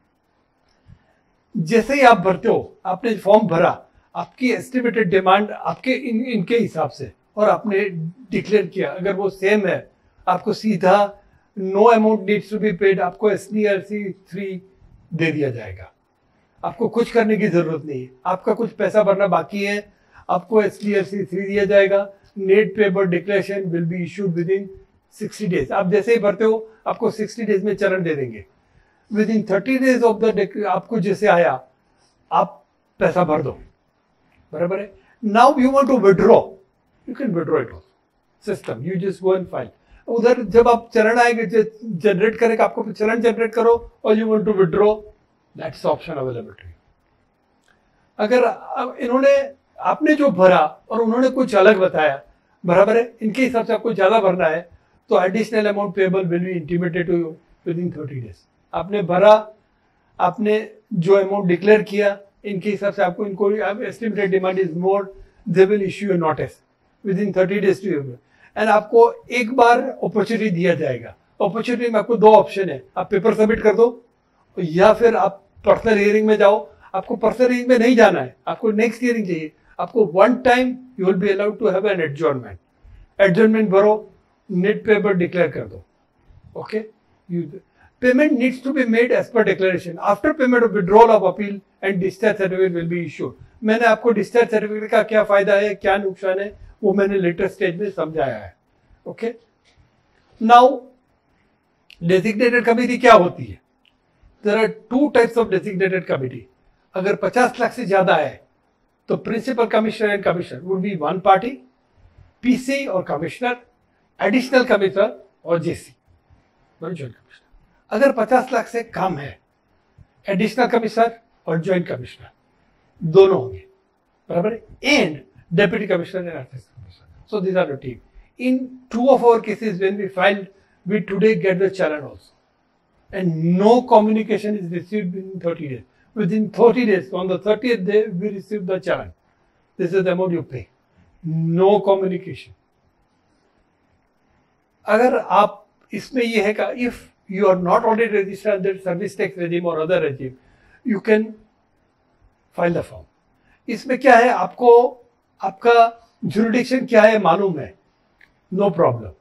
S1: जैसे ही आप भरते हो, आपने फॉर्म भरा, आपकी एस्टिमेटेड डिमांड आपके इनके हिसाब से, और आपने डिक्लेयर किया, अगर वो सेम है, आपको सीधा no amount needs to be paid, आपको SDRC 3 दे दिया जाएगा। आपको कुछ करने की जरूरत नहीं है। आपका कुछ पैसा भरना बाकी है, आपको SDRC 3 दिया जाएगा। Net paper declaration will be issued within 60 days. आप जैसे ही भरते हो, आपको 60 डेज में चरण दे देंगे। Within 30 days of the, आपको जैसे आया आप पैसा भर दो, बराबर है। Now you want to withdraw, you can withdraw it system, you just go and file. उधर जब आप चरण आएंगे, जनरेट करेगा, आपको चरण जनरेट करो और you want to withdraw, that's option available to you. अगर इन्होंने, आपने जो भरा और उन्होंने कुछ अलग बताया, बराबर है, इनके हिसाब से आपको ज्यादा भरना है, तो additional amount payable will be intimated to you within 30 days. आपने भरा, आपने जो अमाउंट डिक्लेयर किया, इनके हिसाब से आपको, इनको estimated demand is more, they will issue a notice within 30 days to you. And आपको एक बार अपॉर्चुनिटी दिया जाएगा। अपॉर्चुनिटी में आपको 2 ऑप्शन है, आप पेपर सबमिट कर दो या फिर आप पर्सनल हियरिंग में जाओ। आपको पर्सनल हियरिंग में नहीं जाना है, आपको नेक्स्ट हियरिंग चाहिए। आपको one time you will be allowed to have an adjournment. Adjournment भरो, नेट पेपर डिक्लेयर कर दो, okay. Payment needs to be made as per declaration. After payment of withdrawal of appeal and discharge certificate will be issued. मैंने आपको discharge certificate का क्या फायदा है, क्या नुकसान है, वो मैंने लेटर स्टेज में समझाया है, ओके। नाउ डेजिग्नेटेड कमिटी क्या होती है? There are 2 types of designated committee. अगर 50 लाख से ज्यादा है तो principal commissioner and commissioner would be 1 party, PC और कमिश्नर, एडिशनल कमिश्नर और JC, जॉइंट कमिश्नर। अगर 50 लाख से कम है, एडिशनल कमिश्नर और ज्वाइंट कमिश्नर दोनों होंगे, बराबर है, and deputy commissioner and assistant commissioner. So these are the team. In 2 of our cases when we filed, we today get the challan also, and no communication is received within 30 days. Within 30 days, on the 30th day, we receive the challan. This is the amount you pay. No communication. अगर आप इसमें ये है कि if you are not already registered under service tax regime or other regime, you can file the form. इसमें क्या है, आपको आपका jurisdiction क्या है मालूम है, no problem.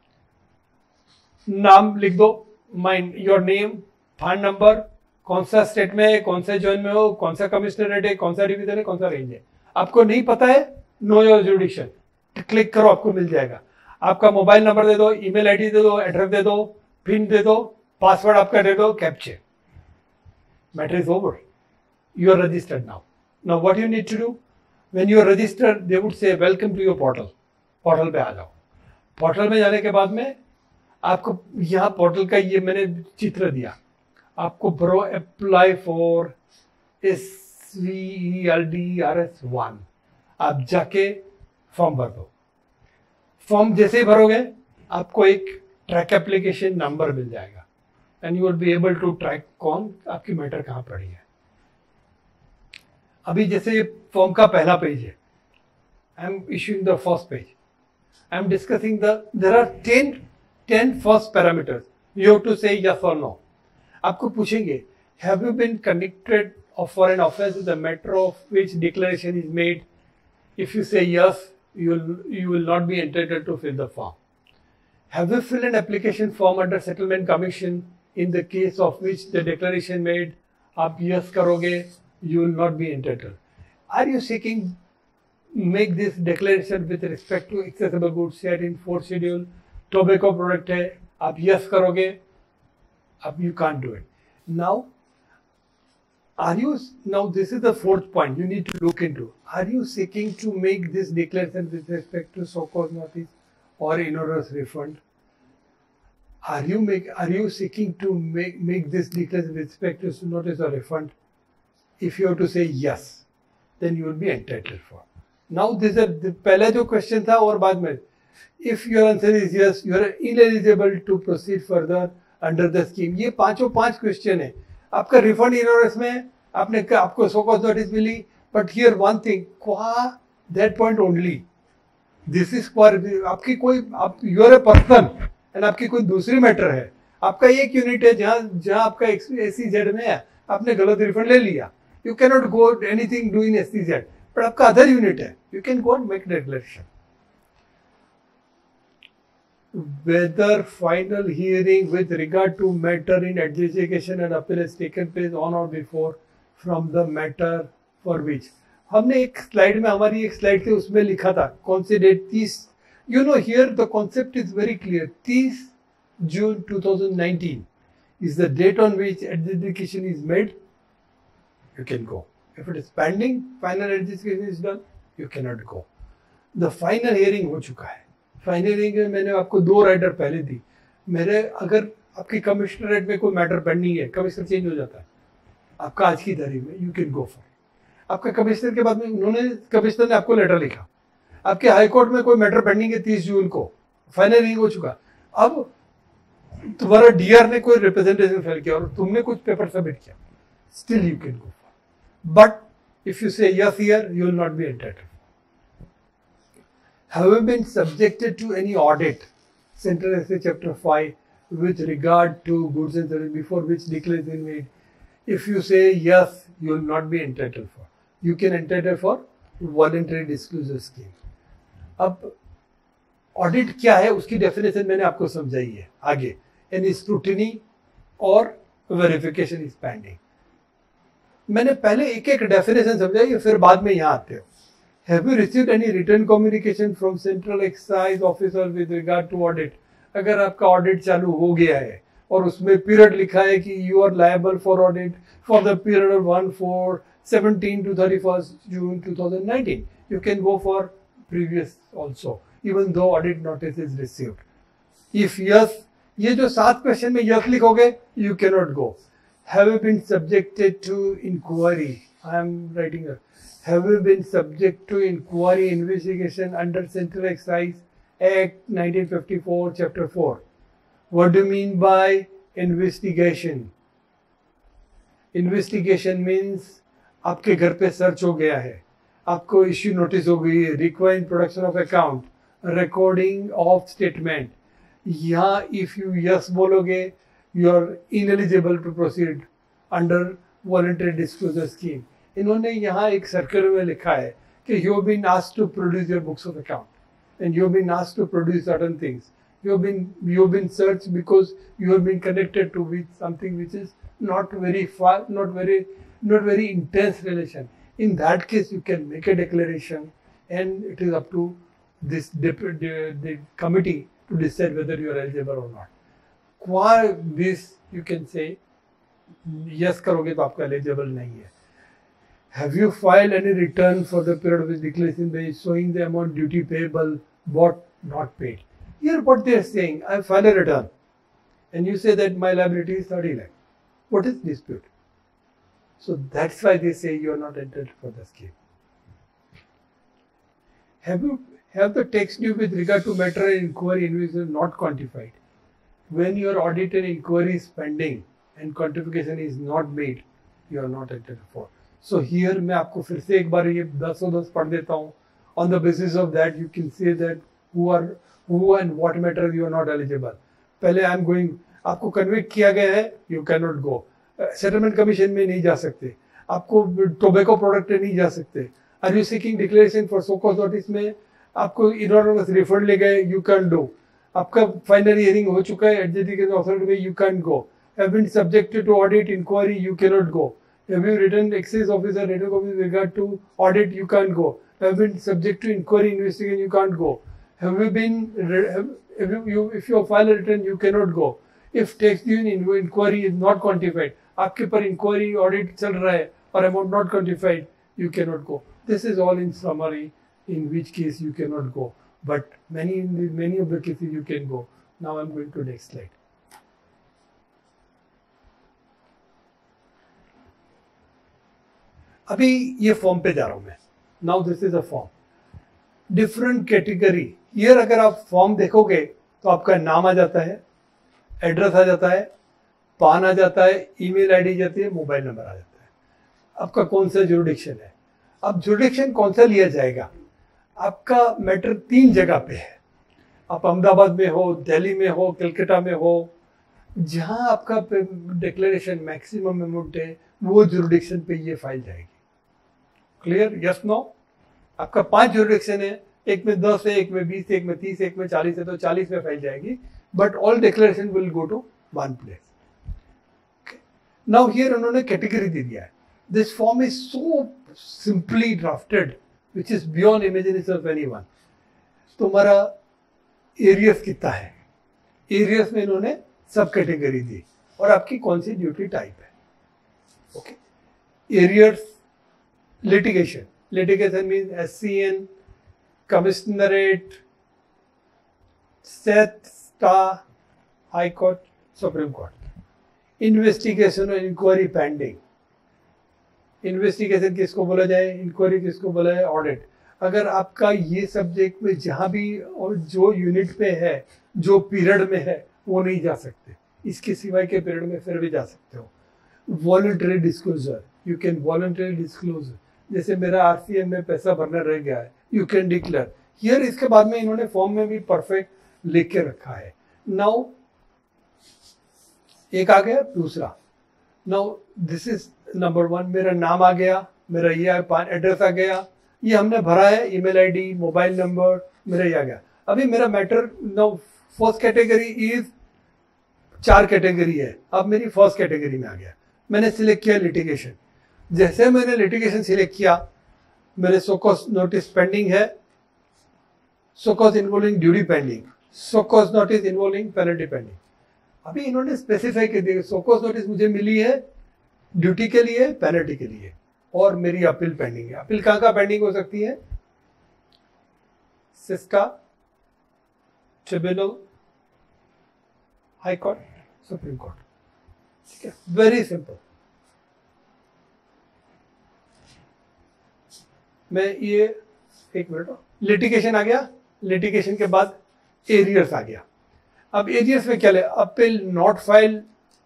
S1: नाम लिख दो, your name, फंड नंबर, कौन सा स्टेट में है, कौन सा जोन में हो, कौन सा कमिश्नरेट है, कौन सा डिवीजन है, कौन सा रेंज है। आपको नहीं पता है, नो योर जुडिक्शन, क्लिक करो, आपको मिल जाएगा। आपका मोबाइल नंबर दे दो, ईमेल आईडी दे दो, एड्रेस दे दो, पिन दे दो, पासवर्ड आपका दे दो, capture, matter is over, you are registered now. Now what you need to do, when you are registered, they would say welcome to your portal. Portal पे आ जाओ. Portal में जाने के बाद में आपको यहाँ पोर्टल का ये मैंने चित्र दिया. आपको ब्रो अप्लाई फॉर SVELDRS1, आप जाके फॉर्म भर दो. फॉर्म जैसे ही भरोगे आपको एक ट्रैक एप्लीकेशन नंबर मिल जाएगा and you will be able to track कौन आपकी मैटर कहाँ पड़ी है. अभी जैसे फॉर्म का पहला पेज है, I am issuing the first page, I am discussing there are 10 first parameters, you have to say yes और नो. आपको पूछेंगे have you been connected for an offence with the matter of which declaration is made. If you say yes, you will not be entitled to fill the form. Have you filled an application form under settlement commission in the case of which the declaration made? आप yes करोगे, you will not be entitled. Are you seeking make this declaration with respect to accessible goods set in 4th schedule? Tobacco product है, आप yes करोगे, अब you can't do it. Now this is the 4th point you need to look into. Are you seeking to make this declaration with respect to so-called notice or in-orders refund? Are you seeking to make this declaration with respect to notice or refund? If you have to say yes, then you will be entitled for. Now this is the पहला जो question था और बाद में, if your answer is yes, you are ineligible to proceed further under the scheme. ये पांचों 5 question है. आपका रिफंड इनऑर्डर्स में आपको सो कॉज नोटिस मिली, but here one thing, that point only, this is for आपकी कोई आप you are a person and आपकी कोई दूसरी मैटर है. आपका एक यूनिट है जहां आपका SEZ में है, आपने गलत रिफंड ले लिया, you can not go anything do in SEZ, but आपका अदर यूनिट है, you can go and make declaration. Whether final hearing with regard to matter in adjudication and appeal has taken place on or before from the matter for which. हमने एक slide में, हमारी एक slide थी उसमें लिखा था कौन सी date, 30, you know here the concept is very clear. 30 June 2019 is the date on which adjudication is made. You can go. If it is pending, final adjudication is done, you cannot go. The final hearing हो चुका है. Final hearing में मैंने आपको 2 rider पहले दी. मेरे अगर आपकी कमिश्नरेट में कोई मैटर पेंडिंग है, कमिश्नर चेंज हो जाता है, आपका आज की तारीख में यू कैन गो फॉर. आपका कमिश्नर के बाद में कमिश्नर ने आपको लेटर लिखा, आपके हाई कोर्ट में कोई मैटर पेंडिंग है 30 जून को, फाइनल हियरिंग हो चुका, अब तुम्हारा DR ने कोई रिप्रेजेंटेशन फाइल किया और तुमने कुछ पेपर सबमिट किया, still you can go for. But if you say yes here, you will not be entitled. Have you been subjected to any audit, Central SA Chapter 5, with regard to goods and services before which declaration made? If you say yes, you will not be entitled for. You can entitle for voluntary disclosure scheme. अब audit क्या है उसकी definition मैंने आपको समझाई है आगे. Any scrutiny or verification is pending. मैंने पहले एक डेफिनेशन समझाई है, फिर बाद में यहाँ आते हो. Have you received any written communication from Central Excise Officer with regard to audit? अगर आपका ऑडिट चालू हो गया है और उसमें पीरियड लिखा है कि you are liable for audit for the period of 1/4/17 to 31st June 2019, you can go for previous also, even though audit notice is received. If yes, ये जो 7 क्वेश्चन में yes लिखोगे, you cannot go. Have you been subjected to inquiry? I am writing a Have you been subject to inquiry investigation under Central Excise Act 1954 Chapter 4? What do you mean by investigation? Investigation means आपके घर पे search हो गया है, आपको issue notice हो गई है, requiring production of account, recording of statement. यहाँ इफ यू यस बोलोगे, you are ineligible to proceed under voluntary disclosure scheme. इन्होंने यहाँ एक सर्कुलर में लिखा है कि you have been asked to produce your books of account and you have been asked to produce certain things. You have been searched because you have been connected to with something which is not very far, not very intense relation. In that case, you can make a declaration, and it is up to this the committee to decide whether you are eligible or not. Qua this you can say yes करोगे तो आपका eligible नहीं है. Have you filed any return for the period of the declaration by showing the amount duty payable, bought, not paid? Here what they are saying, I file a return and you say that my liability is 30 lakh. What is dispute? So that's why they say you are not entitled for the scheme. Have the tax due with regard to matter and inquiry investigation not quantified? When your audit and inquiry is pending and quantification is not made, you are not entitled for. So here मैं आपको फिर से एक बार ये 10 पढ़ देता हूँ. On the basis of that you can say that who and what matter you are not eligible. पहले I am going, आपको convict किया गया है, you cannot go. Settlement commission में नहीं जा सकते. आपको tobacco product में नहीं जा सकते. Are you seeking declaration for so cause notice में आपको enormous refund ले गए, you can't do. आपका final hearing हो चुका है adjudication authority में, you can't go. Have been subjected to audit inquiry, you cannot go. Have you written excise officer written copy with regard to audit, you can't go. Have been subject to inquiry investigation, you can't go. Have you been if you file a return, you cannot go. If tax due inquiry is not quantified, आपके पर inquiry audit चल रहा है और amount not quantified, you cannot go. This is all in summary, in which case you cannot go. But many of the cases you can go. Now I'm going to next slide. अभी ये form पे जा रहा हूं मैं. Now this is a form, different category. Here अगर आप form देखोगे तो आपका नाम आ जाता है, एड्रेस आ जाता है, पान आ जाता है, ईमेल आईडी जाती है, मोबाइल नंबर आ जाता है, आपका कौन सा जुरिडिक्शन है. अब जुरिडिक्शन कौन सा लिया जाएगा, आपका मैटर 3 जगह पे है. आप अहमदाबाद में हो, दिल्ली में हो, कलकत्ता में हो, जहां आपका डिक्लेरेशन मैक्सिमम अमाउंट है वो जुरिडिक्शन पे ये फाइल जाएगी. Clear, yes no. आपका 5 जुरिडिक्शन है, एक में 10 है, एक में 20 है, एक में 30 है, एक में 40 है, तो 40 में फाइल जाएगी. But all declaration will go to one place. Now here उन्होंने कैटेगरी दे दिया है. This form is so simply drafted which is beyond imagination of anyone. तुम्हारा एरियस कितना है, एरियस में इन्होंने सब कैटेगरी दी और आपकी कौन सी ड्यूटी टाइप है. Okay, arrears, litigation means SCN, Commissionerate, SABKA, High Court, Supreme Court. Investigation और inquiry pending. Investigation किसको बोला जाए, inquiry किसको बोला जाए, audit. अगर आपका ये सब्जेक्ट में जहाँ भी और जो यूनिट पे है, जो पीरियड में है, वो नहीं जा सकते. इसके सिवाय के पीरियड में फिर भी जा सकते हो. Voluntary disclosure, you can voluntarily disclose. जैसे मेरा आरसीएम में पैसा भरना रह गया है, यू कैन डिक्लेयर हियर. इसके बाद में इन्होंने फॉर्म में भी परफेक्ट लिख के रखा है. नाउ एक आ गया, दूसरा. नाउ दिस इज नंबर 1, मेरा नाम आ गया, मेरा ये एड्रेस आ गया, ये हमने भरा है, ईमेल आईडी, मोबाइल नंबर, मेरा ये आ गया. अभी मेरा matter, now first category is 4 category है. अब मेरी फर्स्ट कैटेगरी में आ गया. मैंने सिलेक्ट किया लिटिगेशन. जैसे मैंने लिटिगेशन सिलेक्ट किया, मेरे सोकॉज नोटिस पेंडिंग है, show cause involving duty pending, show cause notice involving penalty pending. अभी इन्होंने स्पेसिफाई कर दिया, सोकॉज नोटिस मुझे मिली है ड्यूटी के लिए, पेनल्टी के लिए, और मेरी अपील पेंडिंग है. अपील कहाँ पेंडिंग हो सकती है, सिस्का, tribunal, high court, supreme court. ठीक है, वेरी सिंपल. मैं ये एक मिनट, लिटिगेशन आ गया, लिटिगेशन के बाद एरियर्स आ गया. अब एरियर्स में क्या ले, appeal not file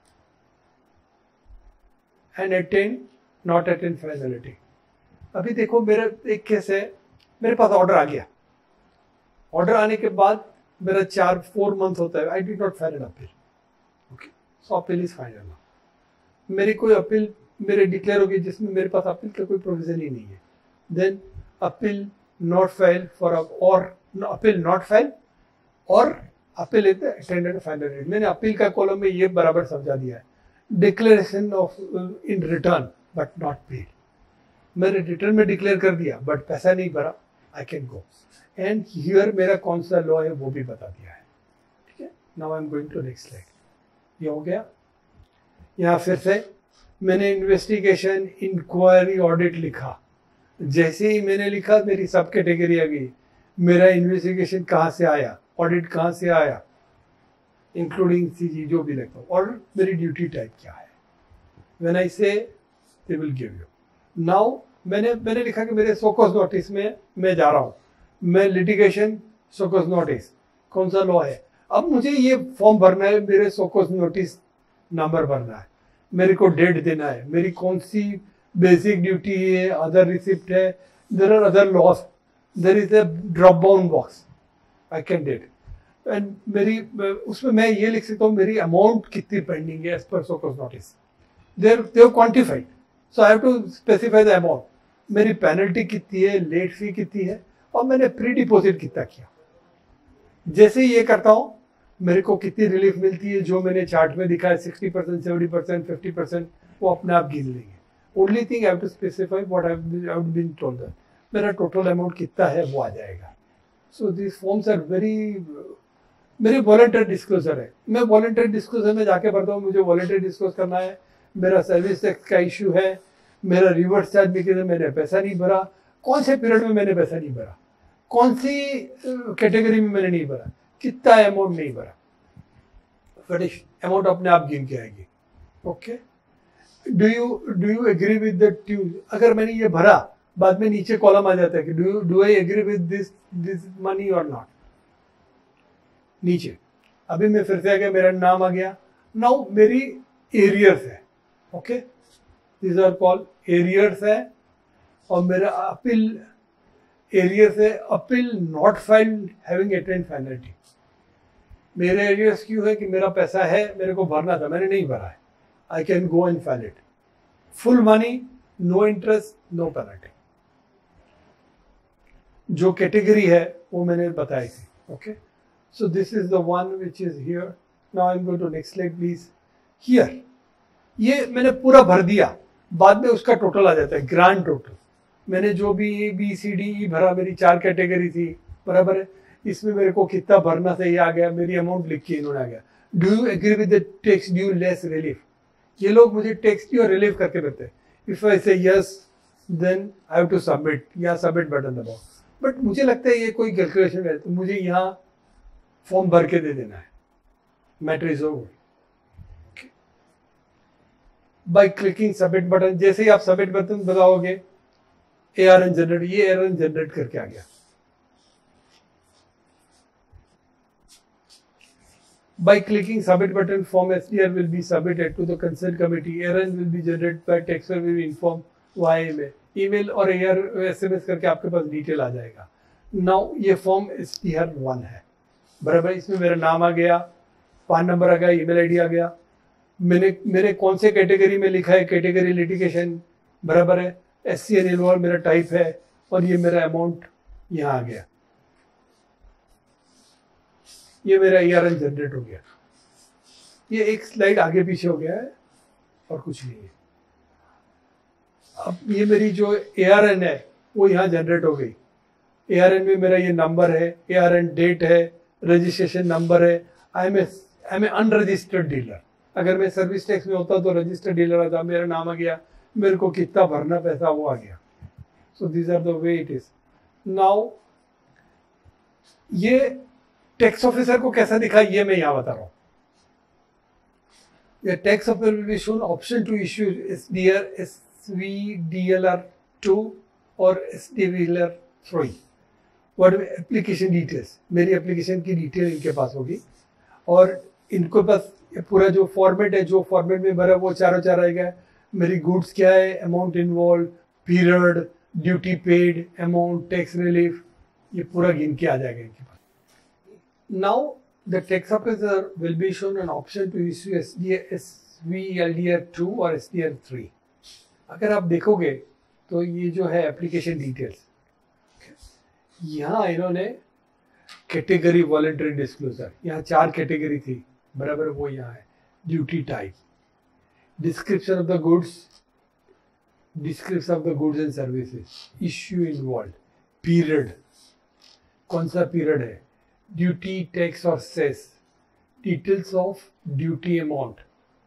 S1: and attain not attain finality. अभी देखो मेरा एक केस है, मेरे पास ऑर्डर आ गया, ऑर्डर आने के बाद मेरा 4 मंथ होता है, I did not file an appeal. Okay, so appeal is final. मेरी कोई अपील मेरे डिक्लेयर होगी जिसमें मेरे पास अपील का कोई प्रोविजन ही नहीं है. Then appeal not filed for or appeal not filed or appeal is attended final read. मैंने अपील का कॉलम में ये बराबर समझा दिया है. Declaration of in return but not paid. मैंने रिटर्न में डिक्लेयर कर दिया बट पैसा नहीं भरा, I can go. And here मेरा कौन सा लॉ है वो भी बता दिया है, ठीक है। Now I am going to next slide. ये हो गया। यहाँ फिर से मैंने इन्वेस्टिगेशन, इंक्वायरी, ऑडिट लिखा। जैसे ही मैंने लिखा मेरी सब कैटेगरी आ गई। मेरा इन्वेस्टिगेशन कहाँ से आया, ऑडिट कहाँ से आया, इंक्लूडिंग सीजी जो भी लिखता हूँ, और मेरी ड्यूटी टाइप क्या है। When I say they will give you. Now मैंने लिखा कि मेरे सोकॉज नोटिस में मैं जा रहा हूँ, मैं लिटिगेशन सोकॉज नोटिस कौन सा लॉ है। अब मुझे ये फॉर्म भरना है, मेरे सोकॉज नोटिस नंबर भरना है, मेरे को डेट देना है, मेरी कौन सी बेसिक ड्यूटी है, अदर रिसिप्ट है, there are other loss, there is a drop down box, I can date. And मेरी उसमें मैं ये लिख सकता हूँ मेरी अमाउंट कितनी पेंडिंग है as per show cause notice, they have quantified, so I have to specify the amount. मेरी पेनल्टी कितनी है, लेट फी कितनी है, और मैंने प्री डिपॉजिट कितना किया। जैसे ही ये करता हूँ मेरे को कितनी रिलीफ मिलती है, जो मैंने चार्ट में दिखा है 60%, 70%, 50%, वो अपने आप गिन लेंगे। Only thing I have to specify what I have been told, मेरा टोटल अमाउंट कितना है वो आ जाएगा। So this forms are very, मेरी वॉलंटरी डिस्क्लोजर है। मैं वॉलंटरी डिस्क्लोजर में जाके भरता हूँ, मुझे वॉलंटरी डिस्क्लोज करना है, मेरा सर्विस टैक्स का इशू है, मेरा रिवर्स चार्ज में मैंने पैसा नहीं भरा, कौन से पीरियड में मैंने पैसा नहीं भरा, कौन सी कैटेगरी में मैंने नहीं भरा, कितना अमाउंट नहीं भरा, फिनिश अमाउंट अपने आप गिन के आएगी। Okay, do you agree with the dues. अगर मैंने ये भरा, बाद में नीचे कॉलम आ जाता है कि do I agree with this money और नॉट। नीचे अभी मैं फिर से आ गया, मेरा नाम आ गया। नाउ मेरी एरियर्स है, okay, this are called arrears है, और मेरा अपील एरियर्स है, appeal not filed having attend penalty. मेरे एरियर्स क्यों है कि मेरा पैसा है, मेरे को भरना था, मैंने नहीं भरा है, I can go and file it. Full money, no interest, no penalty. जो कैटेगरी है वो मैंने बताई थी। Okay, so this is the one which is here. Now I am going to next slide please. Here ये मैंने पूरा भर दिया, बाद में उसका टोटल आ जाता है, ग्रांड टोटल। मैंने जो भी A B C D E भरा, मेरी 4 कैटेगरी थी, बराबर है। इसमें मेरे को कितना भरना था ये आ गया, मेरी अमाउंट लिख के इन्होंने आ गया। Do you agree with the tax due less relief. ये लोग मुझे टैक्स ड्यू और रिलीफ करके देते हैं। If I say yes then I have to submit, या सबमिट बटन दबाओ। बट मुझे लगता है ये कोई कैलकुलेशन है, तो मुझे यहाँ फॉर्म भर के दे देना है, matter is over. By clicking submit button, जैसे ही आप सबमिट बटन दबाओगे ARN जनरेट, ये ARN जनरेट करके आ गया। By clicking submit button, form SDR will be submitted to the concerned committee. ARN will be generated by taxpayer will be informed via email. Email और SMS करके आपके पास detail आ जाएगा। Now ये form SDR 1 है, बराबर। इसमें मेरा नाम आ गया, पान नंबर आ गया, ईमेल आईडी आ गया, मेरे कौन से कैटेगरी में लिखा है, कैटेगरी लिटिगेशन, बराबर है। SCN इन्वॉल्व मेरा टाइप है, और ये मेरा अमाउंट यहाँ आ गया। ये मेरा ARN जनरेट हो गया। ये एक स्लाइड आगे पीछे हो गया है और कुछ नहीं है। अब ये मेरी जो ARN है वो यहाँ जनरेट हो गई। ARN में मेरा ये नंबर है, ARN डेट है, रजिस्ट्रेशन नंबर है। I am a unregistered dealer. अगर मैं सर्विस टैक्स में होता तो रजिस्टर्ड डीलर आता, मेरा नाम आ गया, मेरे को कितना भरना पैसा वो आ गया। So this are the way it is. Now ये टैक्स ऑफिसर को कैसा दिखा ये मैं यहाँ बता रहा हूँ। ये tax officer will be shown option to issue SDR SVDLR 2 और SDVLR 3। व्हाट एप्लीकेशन डिटेल्स, मेरी एप्लीकेशन की डिटेल इनके पास होगी, और इनके पास पूरा जो फॉर्मेट है, जो फॉर्मेट में भरा वो चारों चार आएगा। मेरी गुड्स क्या है, amount involve, period, duty paid, amount, tax relief, ये पूरा गिन के आ जाएगा इनके पास। Now the tax officer will be shown an option to issue SVLDR 2 और SDR 3। अगर आप देखोगे तो ये जो है एप्लीकेशन डिटेल्स, यहाँ इन्होंने कैटेगरी वॉलंटरी डिस्क्लोजर, यहाँ 4 कैटेगरी थी, बराबर, वो यहाँ है। Duty type, description of the goods, description of the goods and services, issue involve, period, कौन सा पीरियड है, ड्यूटी, टैक्स और cess, details of duty amount,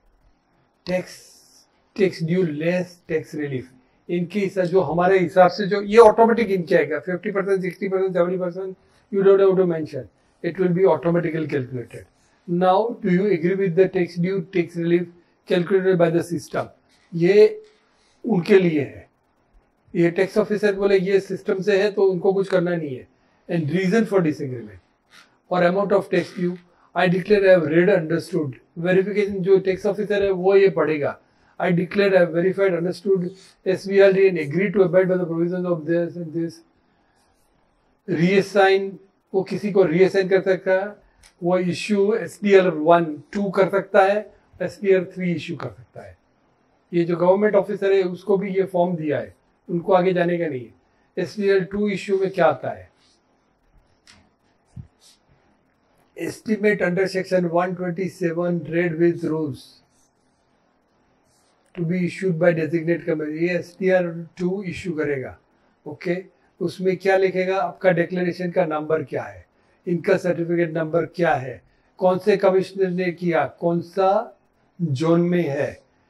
S1: tax due less tax relief, इनके हिसाब जो हमारे हिसाब से जो ये ऑटोमेटिक इनके आएगा 50%, 60%, 70%, you don't have to mention, it will be automatically calculated. Now do you agree with the tax due tax relief calculated by the system? ये उनके लिए है, ये टैक्स ऑफिसर बोले ये सिस्टम से है तो उनको कुछ करना नहीं है. एंड रीजन फॉर डिसएग्रीमेंट और amount of tax due I declare I have read understood, verification जो टैक्स ऑफिसर है वो ये पढ़ेगा. I declared I have verified, understood SVRD and agreed to abide by the provisions of this and this. Reassign, वो किसी को reassign कर सकता है, वो issue SDR 1, 2 कर सकता है, SDR 3 issue कर सकता है. ये जो गवर्नमेंट ऑफिसर है उसको भी ये फॉर्म दिया है, उनको आगे जाने का नहीं है. SDR 2 issue में क्या आता है? Estimate under section 127 read with rules to be issued by designate committee. ये SDR 2 इशू करेगा. ओके, उसमें क्या लिखेगा, आपका डिक्लेरेशन का नंबर क्या है, इनका सर्टिफिकेट नंबर क्या है, कौन से कमिश्नर ने किया, कौन सा जोन में है,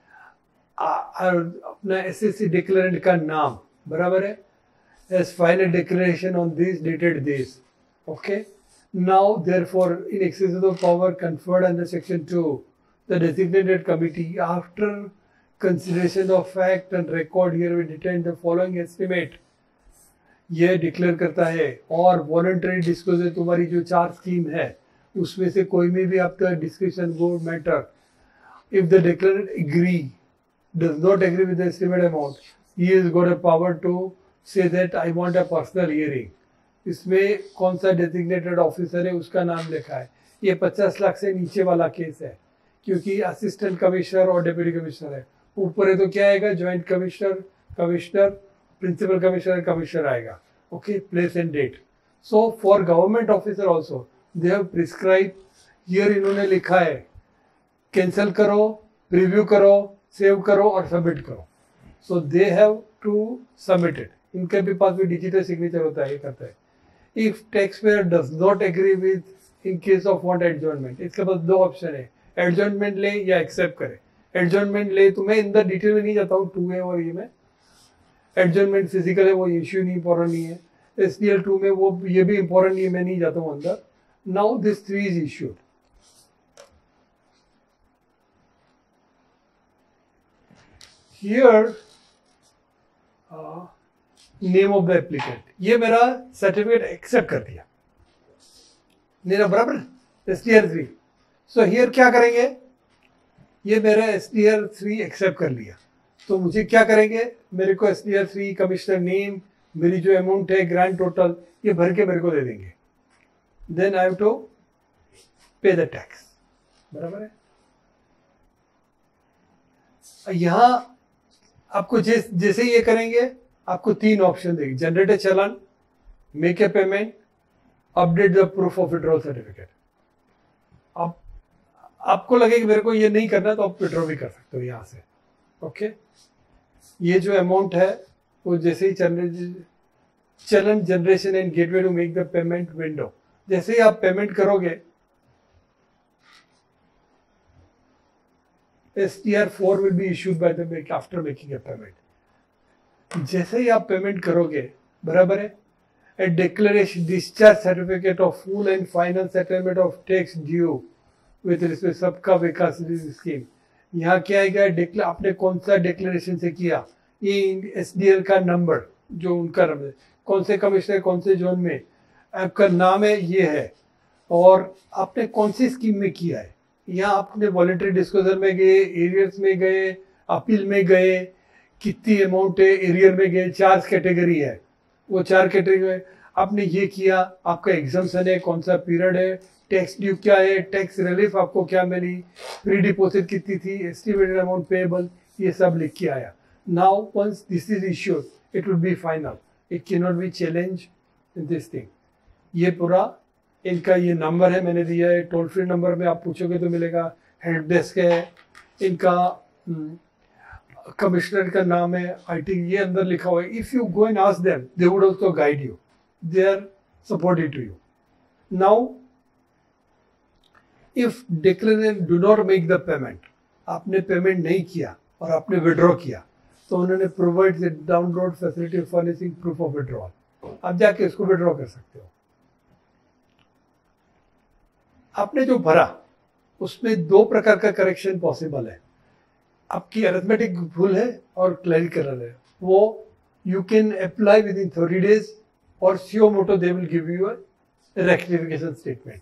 S1: अपना SSC डिक्लेरेंट का नाम बराबर है, as final declaration on this dated this. Okay, now therefore in excess of the power conferred under section 2, the designated committee after consideration of fact and record here we determine the following estimate, ये declare करता है. और voluntary disclosure तुम्हारी जो 4 scheme है उसमें से कोई में भी आपका डिस्कशन वो matter, if the declarant agree does not agree with the estimate amount, he is got a power to say that I want a personal hearing. इसमें कौन सा डेजिग्नेटेड ऑफिसर है उसका नाम लिखा है. ये 50 लाख से नीचे वाला केस है क्योंकि असिस्टेंट कमिश्नर और डिप्टी कमिश्नर है. ऊपर है तो क्या आएगा, joint commissioner, commissioner, principal commissioner, commissioner आएगा. Okay, place and date. So for government officer also they have prescribe, here इन्होंने लिखा है कैंसिल करो, प्रीव्यू करो, सेव करो और सबमिट करो. So they have to submit it. इनके भी पास भी डिजिटल सिग्नेचर होता है, ये करता है. If tax payer does not agree with in case of want adjournment, इसके पास 2 ऑप्शन है, एडजॉर्नमेंट ले या एक्सेप्ट करे. एडजॉर्नमेंट ले तो मैं इन द डिटेल में नहीं जाता हूँ, 2 है और ये में एडजॉर्नमेंट फिजिकल है, वो इश्यू नहीं इम्पोर्टेंट नहीं है. SDL 2 में वो ये भी इम्पोर्टेंट नहीं है, मैं नहीं जाता हूँ अंदर. Now this 3 is issued. Here name of the applicant, ये मेरा सर्टिफिकेट एक्सेप्ट कर दिया मेरा बराबर SDR 3. सो हियर क्या करेंगे, ये मेरा SDR 3 एक्सेप्ट कर लिया तो मुझे क्या करेंगे, मेरे को SDR 3 कमिश्नर नेम, मेरी जो अमाउंट है ग्रांड टोटल, ये भर के मेरे को दे देंगे. Then I have to pay the tax, बराबर है. यहाँ आपको जैसे ये करेंगे आपको 3 ऑप्शन देगी, generate a challan, make a payment, update the proof of withdrawal certificate. अब आपको लगे कि मेरे को ये नहीं करना तो आप विड्रॉ भी कर सकते हो यहाँ से. ओके, ये जो अमाउंट है वो जैसे ही challan generation and gateway to make the payment window, जैसे ही आप पेमेंट करोगे SDR 4 will be issued by the bank after making a payment. जैसे ही आप पेमेंट करोगे बराबर है, a declaration discharge certificate of full and final settlement of tax due with respect सबका विकास स्कीम. यहाँ क्या आएगा, आपने कौन सा डिक्लेरेशन से किया, ये SDL का नंबर जो उनका नंबर, कौन से कमिश्नर कौन से जोन में, आपका नाम है ये है, और आपने कौन सी स्कीम में किया है. यहाँ आपने वॉलंटरी डिस्क्लोजर में गए, एरियर्स में गए, अपील में गए, कितनी अमाउंट है, एरियर में गए, 4 कैटेगरी है, वो 4 कैटेगरी में आपने ये किया, आपका एग्जाम्शन है, कौन सा पीरियड है, टैक्स ड्यू क्या है, टैक्स रिलीफ आपको क्या मिली, प्री डिपॉजिट कितनी थी, एस्टिमेटेड अमाउंट पेएबल, ये सब लिख के आया. Now once this is issued it will be final, it can not be challenge in this thing. ये पूरा इनका ये नंबर है मैंने दिया है, टोल फ्री नंबर में आप पूछोगे तो मिलेगा, हेल्प डेस्क है, इनका कमिश्नर का नाम है, IT ये अंदर लिखा हुआ है. If you go and ask them they would also guide you. they are supportive to you. Now, if declarant do not make the payment, आपने पेमेंट नहीं किया और आपने विड्रॉ किया, तो उन्होंने provide download facility furnishing proof of withdrawal, आप जाके इसको विड्रॉ कर सकते हो। आपने जो भरा उसमें दो प्रकार का करेक्शन पॉसिबल है, आपकी अरिथमेटिक भूल है और क्लरिकल है, वो you can apply within 30 days और suo motu they will give you a rectification statement.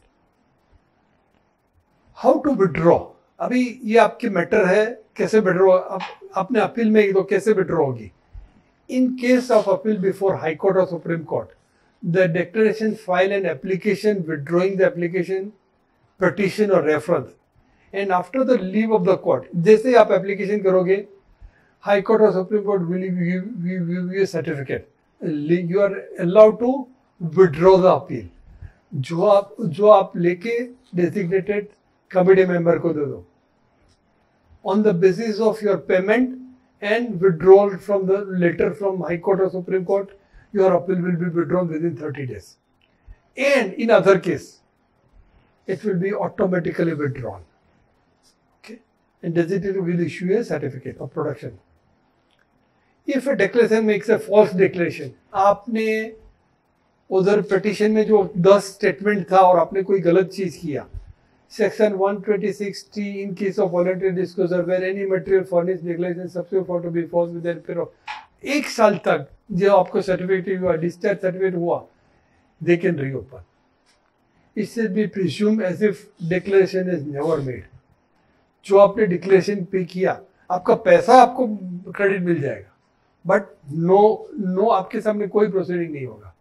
S1: How to withdraw, अभी ये आपकी मैटर है, कैसे विड्रॉ, आपने अपील में तो कैसे विड्रॉ होगी। In case of appeal before high court और supreme court, the declaration file an application withdrawing the application, petition और reference, and after the leave of the court, जैसे आप एप्लीकेशन करोगे, हाई कोर्ट और supreme court will give you certificate, you are allowed to withdraw the appeal. जो आप लेके designated committee member को दे दो, on the basis of your payment and withdrawal from the letter from high court और supreme court, your appeal will be withdrawn within 30 days, and in other case it will be automatically withdrawn. Okay, and designator will issue a certificate of production. If a declaration makes a false declaration, आपने उधर petition में जो 10 statement था और आपने कोई गलत चीज किया, section 126T in case of voluntary disclosure where any material furnished declaration subsequent found to be false within a period of 1 साल तक जो आपको सर्टिफिकेट हुआ, डिस्चार्ज सर्टिफिकेट हुआ, they can reopen. It should be presumed as if declaration is never made. जो आपने declaration पे किया, आपका पैसा आपको क्रेडिट मिल जाएगा, बट नो आपके सामने कोई प्रोसीडिंग नहीं होगा।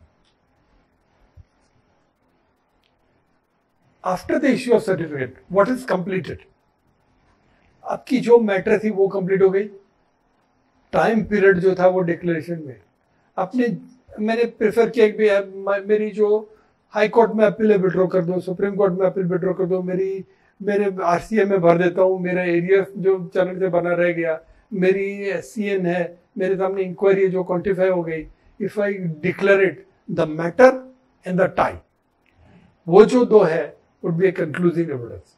S1: After the issue of certificate, what is completed, आपकी जो मैटर थी वो कंप्लीट हो गई, टाइम पीरियड जो था वो डिक्लेरेशन में मैंने प्रेफर किया कि मेरी जो हाई कोर्ट में अपील विड्रॉ कर दो, सुप्रीम कोर्ट में अपील विड्रॉ कर दो, मेरे आरसीएम में भर देता हूँ, मेरा एरिया जो चरण से बना रह गया, मेरी एससीएन है, मेरे सामने इंक्वायरी जो क्वांटिफाई हो गई, if I declare it the matter and the time, वो जो दो है would be a conclusive evidence.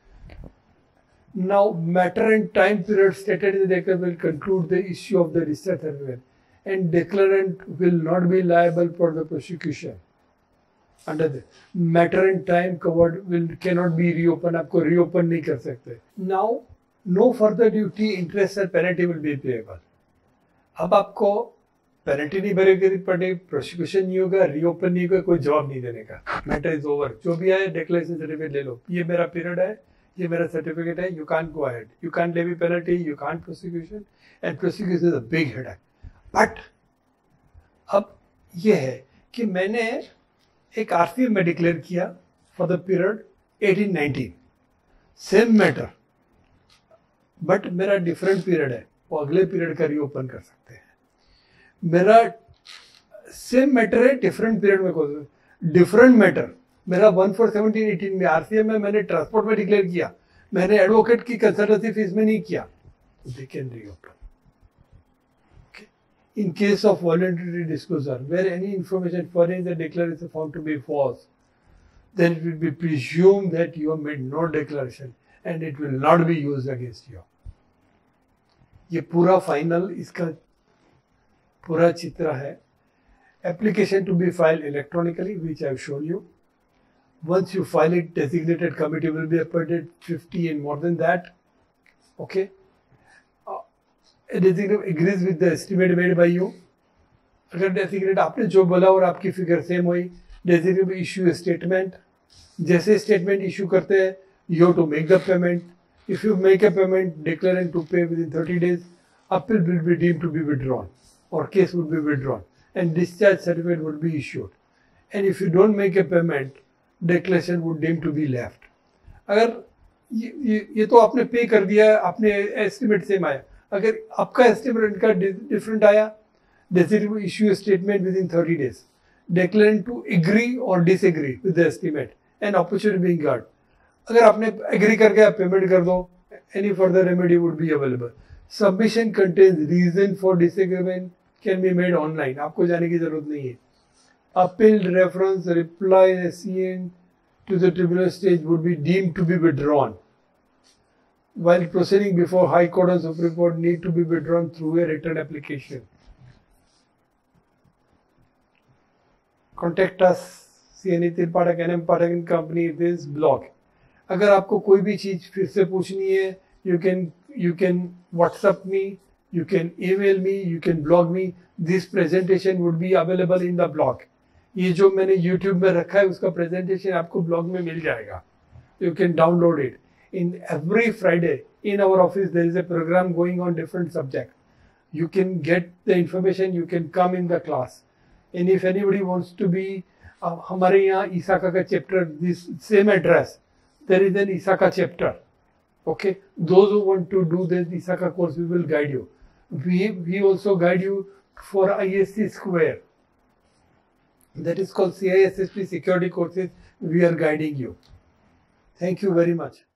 S1: Now matter and time period stated in the declaration will conclude the issue of the discharge certificate and declarant will not be liable for the prosecution under the matter and time covered will cannot be reopened, आपको reopen नहीं कर सकते। Now no further duty, interest and penalty will be payable। अब आपको penalty नहीं भरेगी पड़ेगी, prosecution नहीं होगा, रीओपन नहीं होगा, कोई जवाब नहीं देने का, मैटर इज ओवर। जो भी है डिक्लेरेशन सर्टिफिकेट ले लो, ये मेरा पीरियड है, ये मेरा सर्टिफिकेट है, you can't go ahead, you can't levy penalty, you can't prosecution, and prosecution is a big headache. But अब ये है कि मैंने एक आरसीएम में डिक्लेयर किया for the period 18-19, same matter, but मेरा डिफरेंट पीरियड है, वो अगले पीरियड का रीओपन कर सकते हैं। मेरा सेम मैटर है, डिफरेंट पीरियड में खोल, डिफरेंट मैटर मेरा 1/4/17-18 में आरसीएम में मैंने ट्रांसपोर्ट में डिक्लेयर किया, मैंने एडवोकेट की कंसल्टेंसी फीस में नहीं किया, they can reopen. In case of voluntary disclosure, where any information furnished in the declaration is found to be false, then it will be presumed that you have made no declaration and it will not be used against you. ये पूरा final इसका पूरा चित्र है। Application to be filed electronically, which I have shown you. Once you file it, designated committee will be appointed, 50 and more than that. Okay. Designated agrees with the estimate made by you. अगर designate आपने जो बोला और आपकी figure same हुई, designate issue statement, जैसे statement issue करते हैं, you have to make the payment. If you make a payment, declarant to pay within 30 days, appeal will be deemed to be withdrawn और case would be withdrawn and discharge certificate would be issued. And if you don't make a payment, declaration would deem to be left. अगर ये तो आपने पे कर दिया, आपने estimate same आया, अगर आपका एस्टिमेट का डिफरेंट आया, designate issue statement within 30 days, declarant to agree or disagree with the estimate and opportunity being got। अगर आपने एग्री करके आप पेमेंट कर दो, any further remedy would be available। Submission contains reason for disagreement can be made online, आपको जाने की जरूरत नहीं है। appealed reference reply SEN to the tribunal stage would be deemed to be withdrawn. While proceeding before High Court and Supreme Court need to be withdrawn through a written application. Contact us, CA Nitin Pathak, NM Pathak and Company, this blog. अगर आपको कोई भी चीज फिर से पूछनी है, you can WhatsApp me, you can email me, you can blog me. This presentation would be available in the blog. ये जो मैंने YouTube में रखा है उसका presentation आपको blog में मिल जाएगा. You can download it. In every Friday in our office there is a program going on different subject. You can get the information, you can come in the class. And if anybody wants to be हमारे यहाँ ईसाका का chapter, this same address, there is an ईसाका chapter. Okay, those who want to do this ईसाका course, we will guide you. We also guide you for ISC Square. That is called CISSP security courses. We are guiding you. Thank you very much.